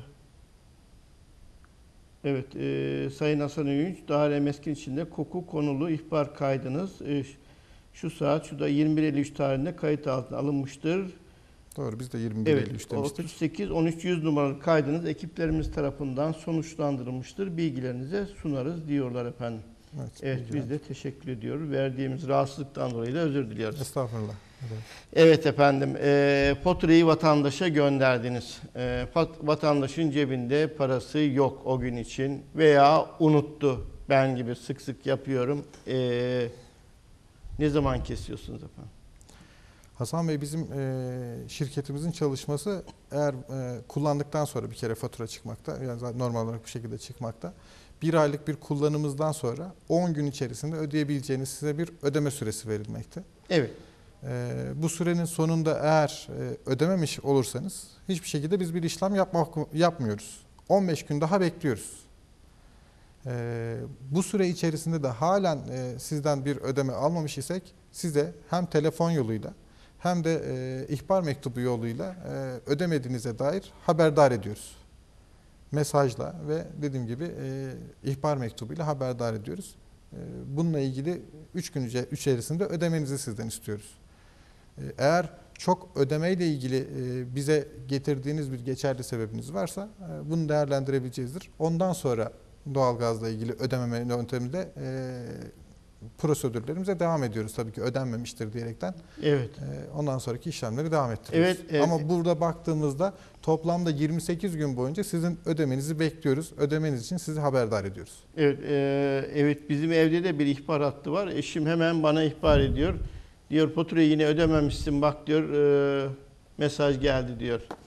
evet, e, Sayın Hasan Övünç, daire meskin içinde koku konulu ihbar kaydınız. E, şu saat, şu da yirmi bir elli üç tarihinde kayıt altına alınmıştır. Doğru, biz de yirmi bir elli üç Evet, demiştik. otuz sekiz on üç yüz numaralı kaydınız ekiplerimiz tarafından sonuçlandırılmıştır. Bilgilerinize sunarız diyorlar efendim. Evet, Evet, bilgiler. biz de teşekkür ediyoruz. Verdiğimiz rahatsızlıktan dolayı da özür diliyoruz. Estağfurullah. Evet. Evet efendim, e, faturayı vatandaşa gönderdiniz. E, vatandaşın cebinde parası yok o gün için veya unuttu. Ben gibi sık sık yapıyorum. E, ne zaman kesiyorsunuz efendim? Hasan Bey, bizim e, şirketimizin çalışması eğer e, kullandıktan sonra bir kere fatura çıkmakta, yani zaten normal olarak bu şekilde çıkmakta. Bir aylık bir kullanımızdan sonra on gün içerisinde ödeyebileceğiniz size bir ödeme süresi verilmekte. Evet. E, bu sürenin sonunda eğer e, ödememiş olursanız hiçbir şekilde biz bir işlem yapmak, yapmıyoruz. on beş gün daha bekliyoruz. E, bu süre içerisinde de halen e, sizden bir ödeme almamış isek size hem telefon yoluyla hem de e, ihbar mektubu yoluyla e, ödemediğinize dair haberdar ediyoruz. Mesajla ve dediğim gibi e, ihbar mektubuyla haberdar ediyoruz. E, bununla ilgili üç gün içerisinde ödemenizi sizden istiyoruz. E, eğer çok ödemeyle ilgili e, bize getirdiğiniz bir geçerli sebebiniz varsa e, bunu değerlendirebileceğizdir. Ondan sonra doğalgazla ilgili ödeme yönteminde e, prosedürlerimize devam ediyoruz tabii ki ödenmemiştir diyerekten. Evet. Ondan sonraki işlemleri devam ettiriyoruz. Evet, evet. Ama burada baktığımızda toplamda yirmi sekiz gün boyunca sizin ödemenizi bekliyoruz. Ödemeniz için sizi haberdar ediyoruz. Evet, e, evet bizim evde de bir ihbar hattı var. Eşim hemen bana ihbar ediyor. Diyor faturayı yine ödememişsin bak diyor e, mesaj geldi diyor.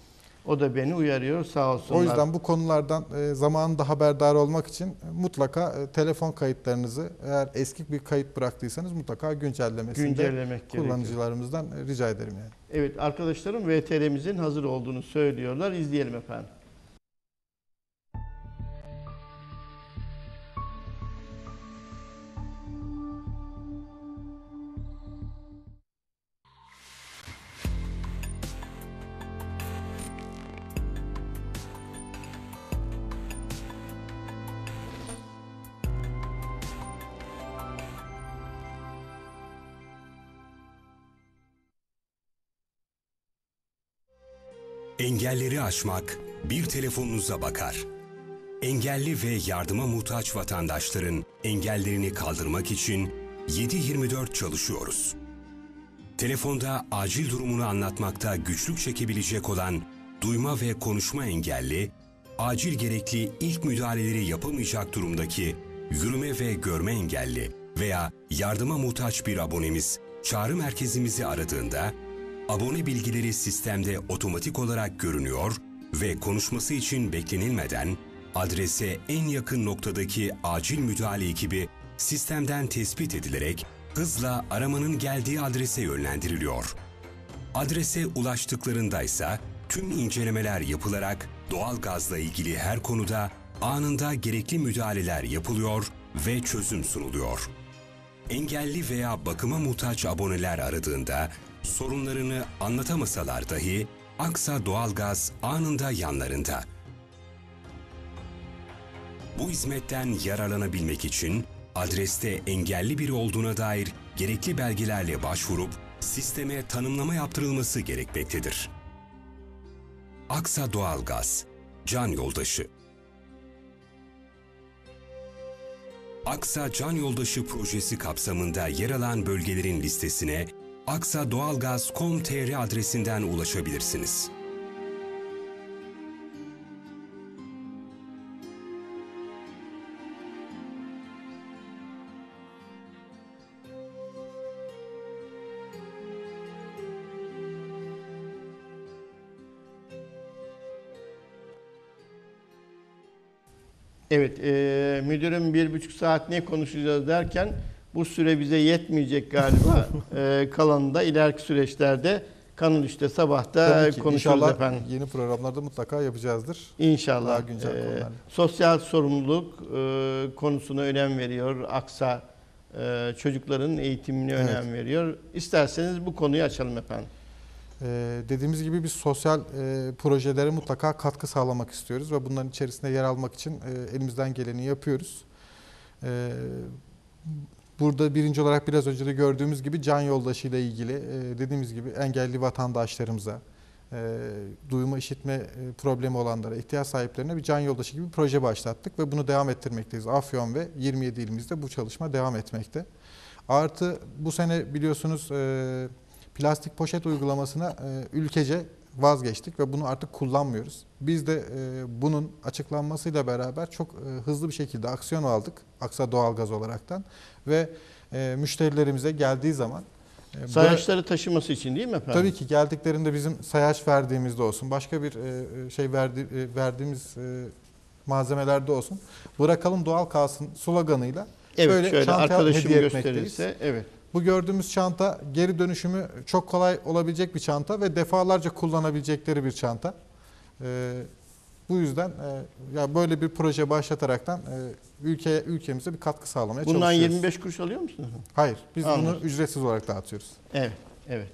O da beni uyarıyor, sağ olsunlar. O yüzden bu konulardan e, zamanında haberdar olmak için e, mutlaka e, telefon kayıtlarınızı, eğer eski bir kayıt bıraktıysanız mutlaka güncellemesini Güncellemek de gerekiyor. kullanıcılarımızdan e, rica ederim yani. Evet, arkadaşlarım V T R'mizin hazır olduğunu söylüyorlar. İzleyelim efendim. Engelleri aşmak bir telefonunuza bakar. Engelli ve yardıma muhtaç vatandaşların engellerini kaldırmak için yedi yirmi dört çalışıyoruz. Telefonda acil durumunu anlatmakta güçlük çekebilecek olan duyma ve konuşma engelli, acil gerekli ilk müdahaleleri yapamayacak durumdaki yürüme ve görme engelli veya yardıma muhtaç bir abonemiz çağrı merkezimizi aradığında, abone bilgileri sistemde otomatik olarak görünüyor ve konuşması için beklenilmeden adrese en yakın noktadaki acil müdahale ekibi sistemden tespit edilerek hızla aramanın geldiği adrese yönlendiriliyor. Adrese ulaştıklarında ise tüm incelemeler yapılarak doğalgazla ilgili her konuda anında gerekli müdahaleler yapılıyor ve çözüm sunuluyor. Engelli veya bakıma muhtaç aboneler aradığında sorunlarını anlatamasalar dahi Aksa Doğalgaz anında yanlarında. Bu hizmetten yararlanabilmek için adreste engelli biri olduğuna dair gerekli belgelerle başvurup sisteme tanımlama yaptırılması gerekmektedir. Aksa Doğalgaz, can yoldaşı. Aksa Can Yoldaşı projesi kapsamında yer alan bölgelerin listesine aksa doğalgaz nokta com nokta tr adresinden ulaşabilirsiniz. Evet, e, müdürüm bir buçuk saat ne konuşacağız derken bu süre bize yetmeyecek galiba. e, kalanında ileriki süreçlerde Kanal üçte sabahta Tabii ki, konuşuruz inşallah efendim. yeni programlarda mutlaka yapacağızdır. İnşallah. Daha güncel E, konularla. sosyal sorumluluk e, konusuna önem veriyor. Aksa e, çocukların eğitimine Evet. önem veriyor. İsterseniz bu konuyu açalım efendim. Ee, dediğimiz gibi biz sosyal e, projelere mutlaka katkı sağlamak istiyoruz ve bunların içerisinde yer almak için e, elimizden geleni yapıyoruz. E, burada birinci olarak biraz önce de gördüğümüz gibi can yoldaşı ile ilgili e, dediğimiz gibi engelli vatandaşlarımıza, e, duyma işitme e, problemi olanlara, ihtiyaç sahiplerine bir can yoldaşı gibi bir proje başlattık ve bunu devam ettirmekteyiz. Afyon ve yirmi yedi ilimizde bu çalışma devam etmekte. Artı bu sene biliyorsunuz e, plastik poşet uygulamasına e, ülkece vazgeçtik ve bunu artık kullanmıyoruz. Biz de e, bunun açıklanmasıyla beraber çok e, hızlı bir şekilde aksiyon aldık Aksa Doğalgaz olaraktan ve e, müşterilerimize geldiği zaman e, Sayaçları taşıması için değil mi efendim? tabii ki geldiklerinde bizim sayaç verdiğimizde olsun, başka bir e, şey verdi, e, verdiğimiz e, malzemelerde olsun, bırakalım doğal kalsın sloganıyla Evet, böyle şöyle çanta arkadaşım hediye etmekteyiz. gösterirse, evet. Bu gördüğümüz çanta geri dönüşümü çok kolay olabilecek bir çanta ve defalarca kullanabilecekleri bir çanta. Ee, bu yüzden e, ya böyle bir proje başlataraktan e, ülkeye ülkemize bir katkı sağlamaya Bundan çalışıyoruz. yirmi beş kuruş alıyor musunuz? Hayır, biz Anladım. bunu ücretsiz olarak dağıtıyoruz. Evet, evet.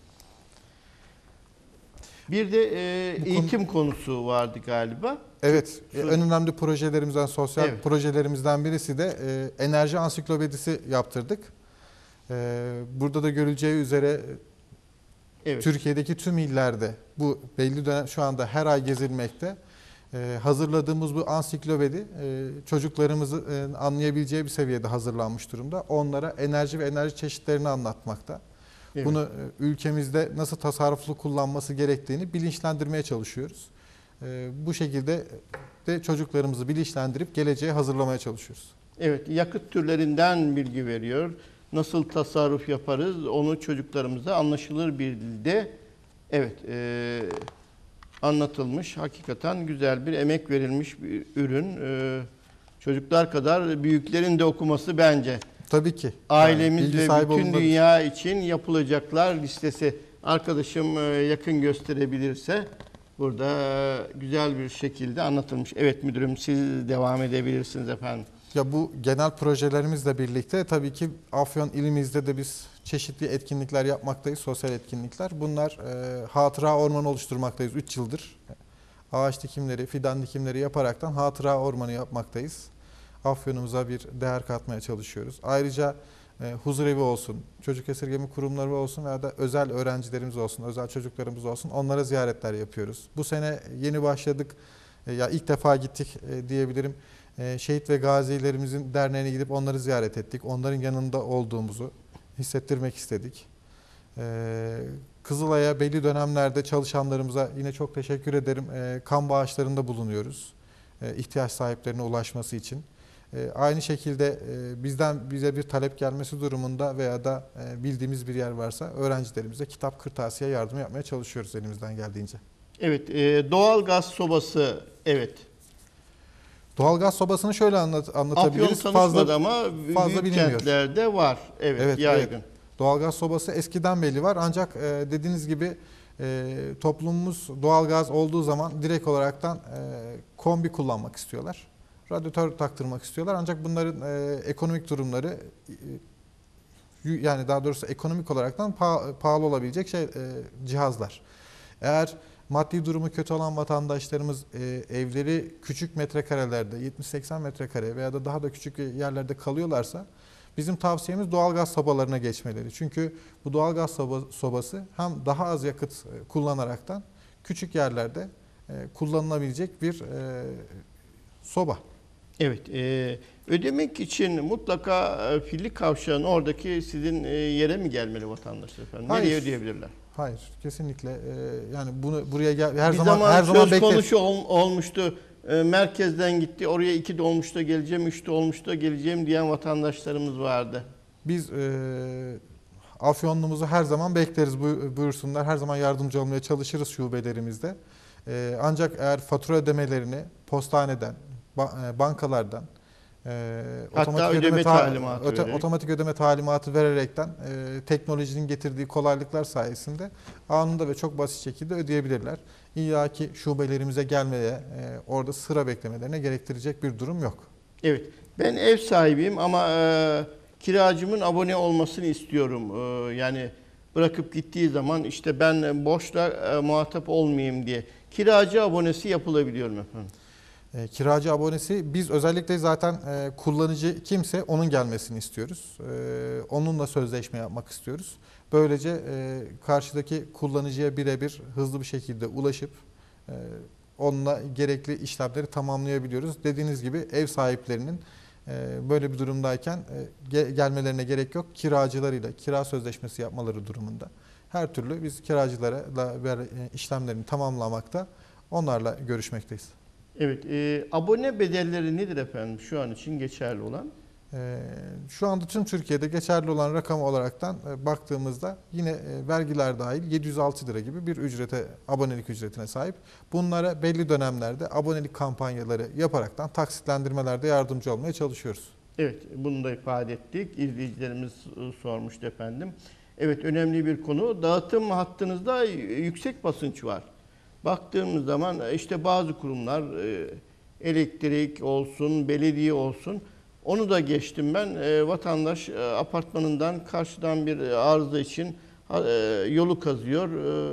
Bir de e, Bu konu- eğitim konusu vardı galiba. Evet, e, Şu- en önemli projelerimizden, sosyal Evet. projelerimizden birisi de e, enerji ansiklopedisi yaptırdık. E, burada da görüleceği üzere Evet. Türkiye'deki tüm illerde bu belli dönem şu anda her ay gezilmekte. Ee, hazırladığımız bu ansiklopedi e, çocuklarımızı e, anlayabileceği bir seviyede hazırlanmış durumda. Onlara enerji ve enerji çeşitlerini anlatmakta. Evet. Bunu e, ülkemizde nasıl tasarruflu kullanması gerektiğini bilinçlendirmeye çalışıyoruz. E, bu şekilde de çocuklarımızı bilinçlendirip geleceğe hazırlamaya çalışıyoruz. Evet, yakıt türlerinden bilgi veriyor. Nasıl tasarruf yaparız onu çocuklarımıza anlaşılır bir dilde evet e, anlatılmış. Hakikaten güzel bir emek verilmiş bir ürün. Ee, çocuklar kadar büyüklerin de okuması bence. Tabii ki. Ailemiz Yani bilgi ve sahibi bütün olunmalı. dünya için yapılacaklar listesi. Arkadaşım e, yakın gösterebilirse burada e, güzel bir şekilde anlatılmış. Evet müdürüm, siz devam edebilirsiniz efendim. Ya bu genel projelerimizle birlikte tabii ki Afyon ilimizde de biz çeşitli etkinlikler yapmaktayız, sosyal etkinlikler. Bunlar e, hatıra ormanı oluşturmaktayız üç yıldır. Ağaç dikimleri, fidan dikimleri yaparaktan hatıra ormanı yapmaktayız. Afyonumuza bir değer katmaya çalışıyoruz. Ayrıca e, huzurevi olsun, çocuk esirgeme kurumları olsun veya da özel öğrencilerimiz olsun, özel çocuklarımız olsun, onlara ziyaretler yapıyoruz. Bu sene yeni başladık, e, ya ilk defa gittik e, diyebilirim. E, şehit ve gazilerimizin derneğine gidip onları ziyaret ettik. Onların yanında olduğumuzu hissettirmek istedik. E, Kızılay'a belli dönemlerde çalışanlarımıza yine çok teşekkür ederim. E, kan bağışlarında bulunuyoruz. E, ihtiyaç sahiplerine ulaşması için. E, aynı şekilde e, bizden bize bir talep gelmesi durumunda veya da e, bildiğimiz bir yer varsa öğrencilerimize kitap, kırtasiye yardım yapmaya çalışıyoruz elimizden geldiğince. Evet, e, doğal gaz sobası, evet. Doğalgaz sobasını şöyle anlat, Afyon anlatabiliriz. tanışmadı ama fazla büyük bilinmiyor. kentlerde var. Evet, Evet, yaygın. evet. Doğalgaz sobası eskiden beri var ancak e, dediğiniz gibi e, toplumumuz doğalgaz olduğu zaman direkt olaraktan e, kombi kullanmak istiyorlar. Radyatör taktırmak istiyorlar ancak bunların e, ekonomik durumları e, yani daha doğrusu ekonomik olaraktan paha- pahalı olabilecek şey e, cihazlar. Eğer maddi durumu kötü olan vatandaşlarımız e, evleri küçük metrekarelerde yetmiş seksen metrekare veya da daha da küçük yerlerde kalıyorlarsa bizim tavsiyemiz doğalgaz sobalarına geçmeleri. Çünkü bu doğalgaz soba, sobası hem daha az yakıt e, kullanaraktan küçük yerlerde e, kullanılabilecek bir e, soba. Evet, e, ödemek için mutlaka e, Filli Kavşağı'nın oradaki sizin e, yere mi gelmeli vatandaş efendim? Hayır. Nereye ödeyebilirler? Hayır, kesinlikle. E, yani bunu buraya gel her Bir zaman, zaman her zaman söz bekleriz. konusu ol, olmuştu. E, merkezden gitti, oraya iki dolmuşta geleceğim, üç dolmuşta geleceğim diyen vatandaşlarımız vardı. Biz e, Afyonlu'muzu her zaman bekleriz, buyursunlar. Her zaman yardımcı olmaya çalışırız şubelerimizde. E, ancak eğer fatura ödemelerini postaneden, ba- bankalardan, e, Hatta otomatik ödeme ta- talimatı öte- vererek. otomatik ödeme talimatı vererekten e, teknolojinin getirdiği kolaylıklar sayesinde anında ve çok basit şekilde ödeyebilirler. İlla ki şubelerimize gelmeye, e, orada sıra beklemelerine gerektirecek bir durum yok. Evet, ben ev sahibiyim ama e, kiracımın abone olmasını istiyorum. E, yani bırakıp gittiği zaman işte ben boşla e, muhatap olmayayım diye. Kiracı abonesi yapılabiliyor mu efendim? E, kiracı abonesi biz özellikle zaten e, kullanıcı kimse onun gelmesini istiyoruz. E, onunla sözleşme yapmak istiyoruz. Böylece e, karşıdaki kullanıcıya birebir hızlı bir şekilde ulaşıp e, onunla gerekli işlemleri tamamlayabiliyoruz. Dediğiniz gibi ev sahiplerinin e, böyle bir durumdayken e, ge- gelmelerine gerek yok. Kiracılarıyla kira sözleşmesi yapmaları durumunda. Her türlü biz kiracılara ver, e, işlemlerini tamamlamakta onlarla görüşmekteyiz. Evet, e, abone bedelleri nedir efendim şu an için geçerli olan? Ee, Şu anda tüm Türkiye'de geçerli olan rakam olaraktan e, baktığımızda yine e, vergiler dahil yedi yüz altı lira gibi bir ücrete, abonelik ücretine sahip. Bunlara belli dönemlerde abonelik kampanyaları yaparaktan taksitlendirmelerde yardımcı olmaya çalışıyoruz. Evet, bunu da ifade ettik. İzleyicilerimiz sormuştu efendim. Evet, önemli bir konu. Dağıtım hattınızda yüksek basınç var. Baktığımız zaman işte bazı kurumlar, elektrik olsun, belediye olsun, onu da geçtim ben. Vatandaş apartmanından karşıdan bir arıza için yolu kazıyor,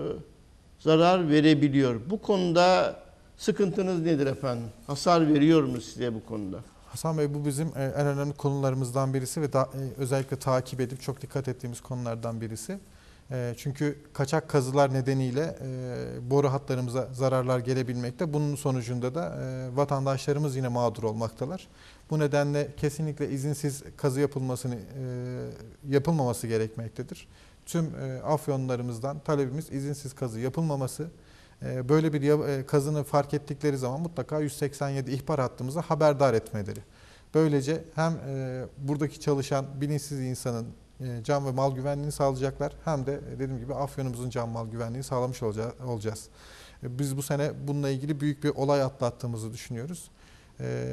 zarar verebiliyor. Bu konuda sıkıntınız nedir efendim? Hasar veriyor mu size bu konuda? Hasan Bey, bu bizim en önemli konularımızdan birisi ve da, özellikle takip edip çok dikkat ettiğimiz konulardan birisi. Çünkü kaçak kazılar nedeniyle boru hatlarımıza zararlar gelebilmekte. Bunun sonucunda da vatandaşlarımız yine mağdur olmaktalar. Bu nedenle kesinlikle izinsiz kazı yapılmasını yapılmaması gerekmektedir. Tüm Afyonlularımızdan talebimiz izinsiz kazı yapılmaması. Böyle bir kazını fark ettikleri zaman mutlaka yüz seksen yedi ihbar hattımıza haberdar etmeleri. Böylece hem buradaki çalışan bilinçsiz insanın can ve mal güvenliğini sağlayacaklar hem de dediğim gibi Afyon'umuzun can mal güvenliğini sağlamış olacağız. E, Biz bu sene bununla ilgili büyük bir olay atlattığımızı düşünüyoruz. E,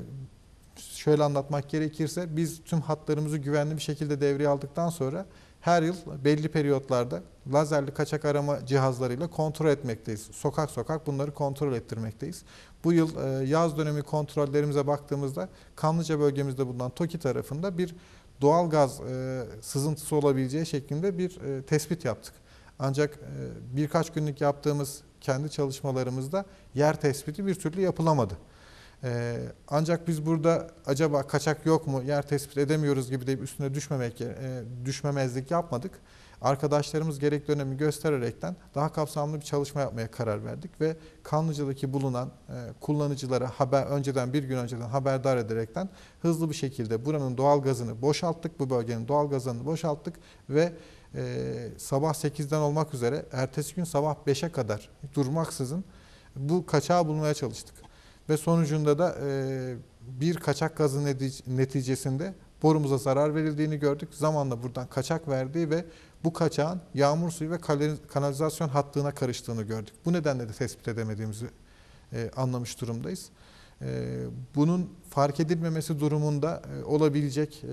Şöyle anlatmak gerekirse biz tüm hatlarımızı güvenli bir şekilde devreye aldıktan sonra her yıl belli periyotlarda lazerli kaçak arama cihazlarıyla kontrol etmekteyiz. Sokak sokak bunları kontrol ettirmekteyiz. Bu yıl e, yaz dönemi kontrollerimize baktığımızda Kanlıca bölgemizde bulunan TOKİ tarafında bir doğal gaz e, sızıntısı olabileceği şeklinde bir e, tespit yaptık. Ancak e, birkaç günlük yaptığımız kendi çalışmalarımızda yer tespiti bir türlü yapılamadı. Ee, ancak biz burada acaba kaçak yok mu, yer tespit edemiyoruz gibi deyip üstüne düşmemek, e, düşmemezlik yapmadık. Arkadaşlarımız gerekli önemi göstererekten daha kapsamlı bir çalışma yapmaya karar verdik ve Kanlıca'daki bulunan e, kullanıcılara haber önceden bir gün önceden haberdar ederekten hızlı bir şekilde buranın doğal gazını boşalttık, bu bölgenin doğal gazını boşalttık ve e, sabah sekizden olmak üzere ertesi gün sabah beşe kadar durmaksızın bu kaçağı bulmaya çalıştık. Ve sonucunda da e, bir kaçak gazın neticesinde borumuza zarar verildiğini gördük. Zamanla buradan kaçak verdiği ve bu kaçağın yağmur suyu ve kanalizasyon hattına karıştığını gördük. Bu nedenle de tespit edemediğimizi e, anlamış durumdayız. E, bunun fark edilmemesi durumunda e, olabilecek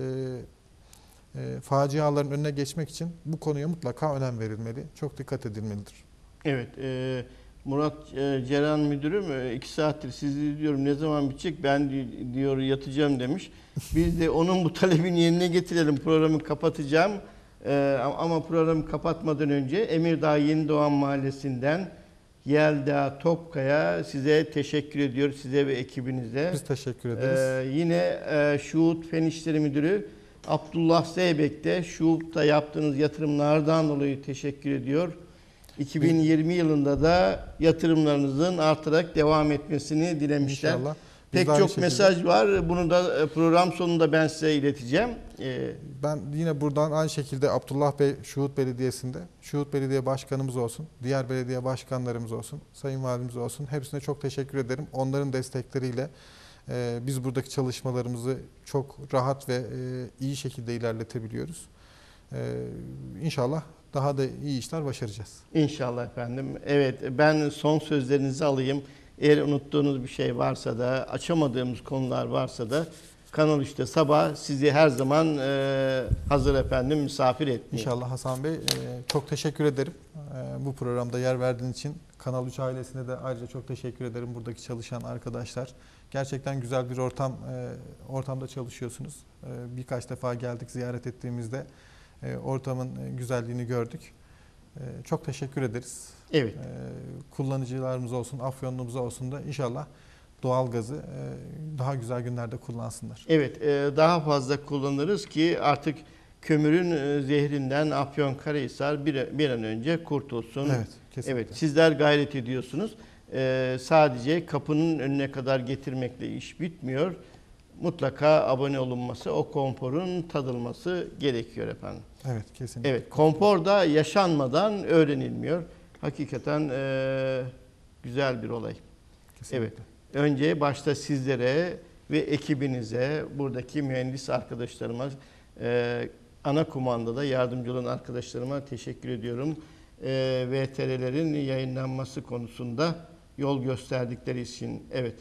e, e, faciaların önüne geçmek için bu konuya mutlaka önem verilmeli. Çok dikkat edilmelidir. Evet. E Murat e, Ceren Müdürüm e, iki saattir sizi izliyorum, ne zaman bitecek ben diyor yatacağım demiş. Biz de onun bu talebini yerine getirelim, programı kapatacağım. E, ama programı kapatmadan önce Emirdağ Yeni Doğan Mahallesi'nden Yelda Topkaya size teşekkür ediyor, size ve ekibinize. Biz teşekkür ederiz. E, yine e, Şuhut Fen İşleri Müdürü Abdullah Zeybek de Şuhut'ta yaptığınız yatırımlardan dolayı teşekkür ediyor. iki bin yirmi yılında da yatırımlarınızın artarak devam etmesini dilemişler. İnşallah. Pek çok şekilde mesaj var. Bunu da program sonunda ben size ileteceğim. Ee, ben yine buradan aynı şekilde Abdullah Bey Şuhut Belediyesi'nde, Şuhut Belediye Başkanımız olsun, diğer belediye başkanlarımız olsun, Sayın Valimiz olsun, hepsine çok teşekkür ederim. Onların destekleriyle e, biz buradaki çalışmalarımızı çok rahat ve e, iyi şekilde ilerletebiliyoruz. E, İnşallah daha da iyi işler başaracağız. İnşallah efendim. Evet, ben son sözlerinizi alayım. Eğer unuttuğunuz bir şey varsa da, açamadığımız konular varsa da Kanal üçte sabah sizi her zaman e, hazır efendim misafir etmeye. İnşallah Hasan Bey. E, çok teşekkür ederim. E, bu programda yer verdiğiniz için Kanal üç ailesine de ayrıca çok teşekkür ederim. Buradaki çalışan arkadaşlar. Gerçekten güzel bir ortam e, ortamda çalışıyorsunuz. E, birkaç defa geldik ziyaret ettiğimizde. Ortamın güzelliğini gördük. Çok teşekkür ederiz. Evet. Kullanıcılarımız olsun, Afyonlu'muz olsun da inşallah doğalgazı daha güzel günlerde kullansınlar. Evet, daha fazla kullanırız ki artık kömürün zehrinden Afyonkarahisar bir, bir an önce kurtulsun. Evet, kesinlikle. Evet, sizler gayret ediyorsunuz. Sadece kapının önüne kadar getirmekle iş bitmiyor. Mutlaka abone olunması, o konforun tadılması gerekiyor efendim. Evet, kesinlikle. Evet, konfor da yaşanmadan öğrenilmiyor. Hakikaten e, güzel bir olay. Kesinlikle. Evet, önce başta sizlere ve ekibinize, buradaki mühendis arkadaşlarıma, e, ana kumandada yardımcı olan arkadaşlarıma teşekkür ediyorum. E, V T R'lerin yayınlanması konusunda yol gösterdikleri için. Evet.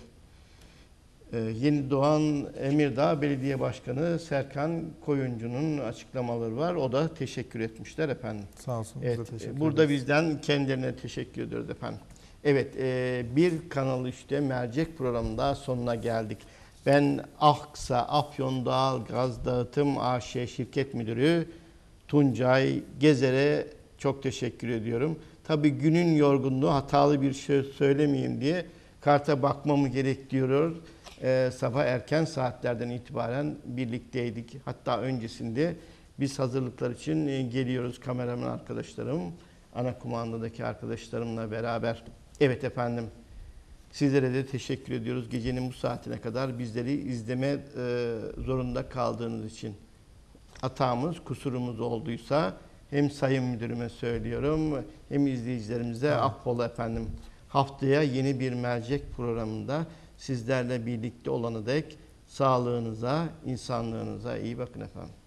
Yeni Doğan Emirdağ Belediye Başkanı Serkan Koyuncu'nun açıklamaları var. O da teşekkür etmişler efendim. Sağ olsun. Evet, teşekkür burada ederiz. bizden kendilerine teşekkür ediyoruz efendim. Evet, bir Kanal üçte mercek programında sonuna geldik. Ben Aksa Afyon Doğal Gaz Dağıtım A Ş Şirket Müdürü Tuncay Gezer'e çok teşekkür ediyorum. Tabii günün yorgunluğu, hatalı bir şey söylemeyeyim diye karta bakmamı gerektiriyor. Ee, sabah erken saatlerden itibaren birlikteydik. Hatta öncesinde biz hazırlıklar için e, geliyoruz, kameraman arkadaşlarım, ana kumandadaki arkadaşlarımla beraber. Evet efendim, sizlere de teşekkür ediyoruz. Gecenin bu saatine kadar bizleri izleme e, zorunda kaldığınız için. Hatamız, kusurumuz olduysa hem sayın müdürüme söylüyorum hem izleyicilerimize evet. Affola efendim. Haftaya yeni bir mercek programında sizlerle birlikte olana dek sağlığınıza, insanlığınıza iyi bakın efendim.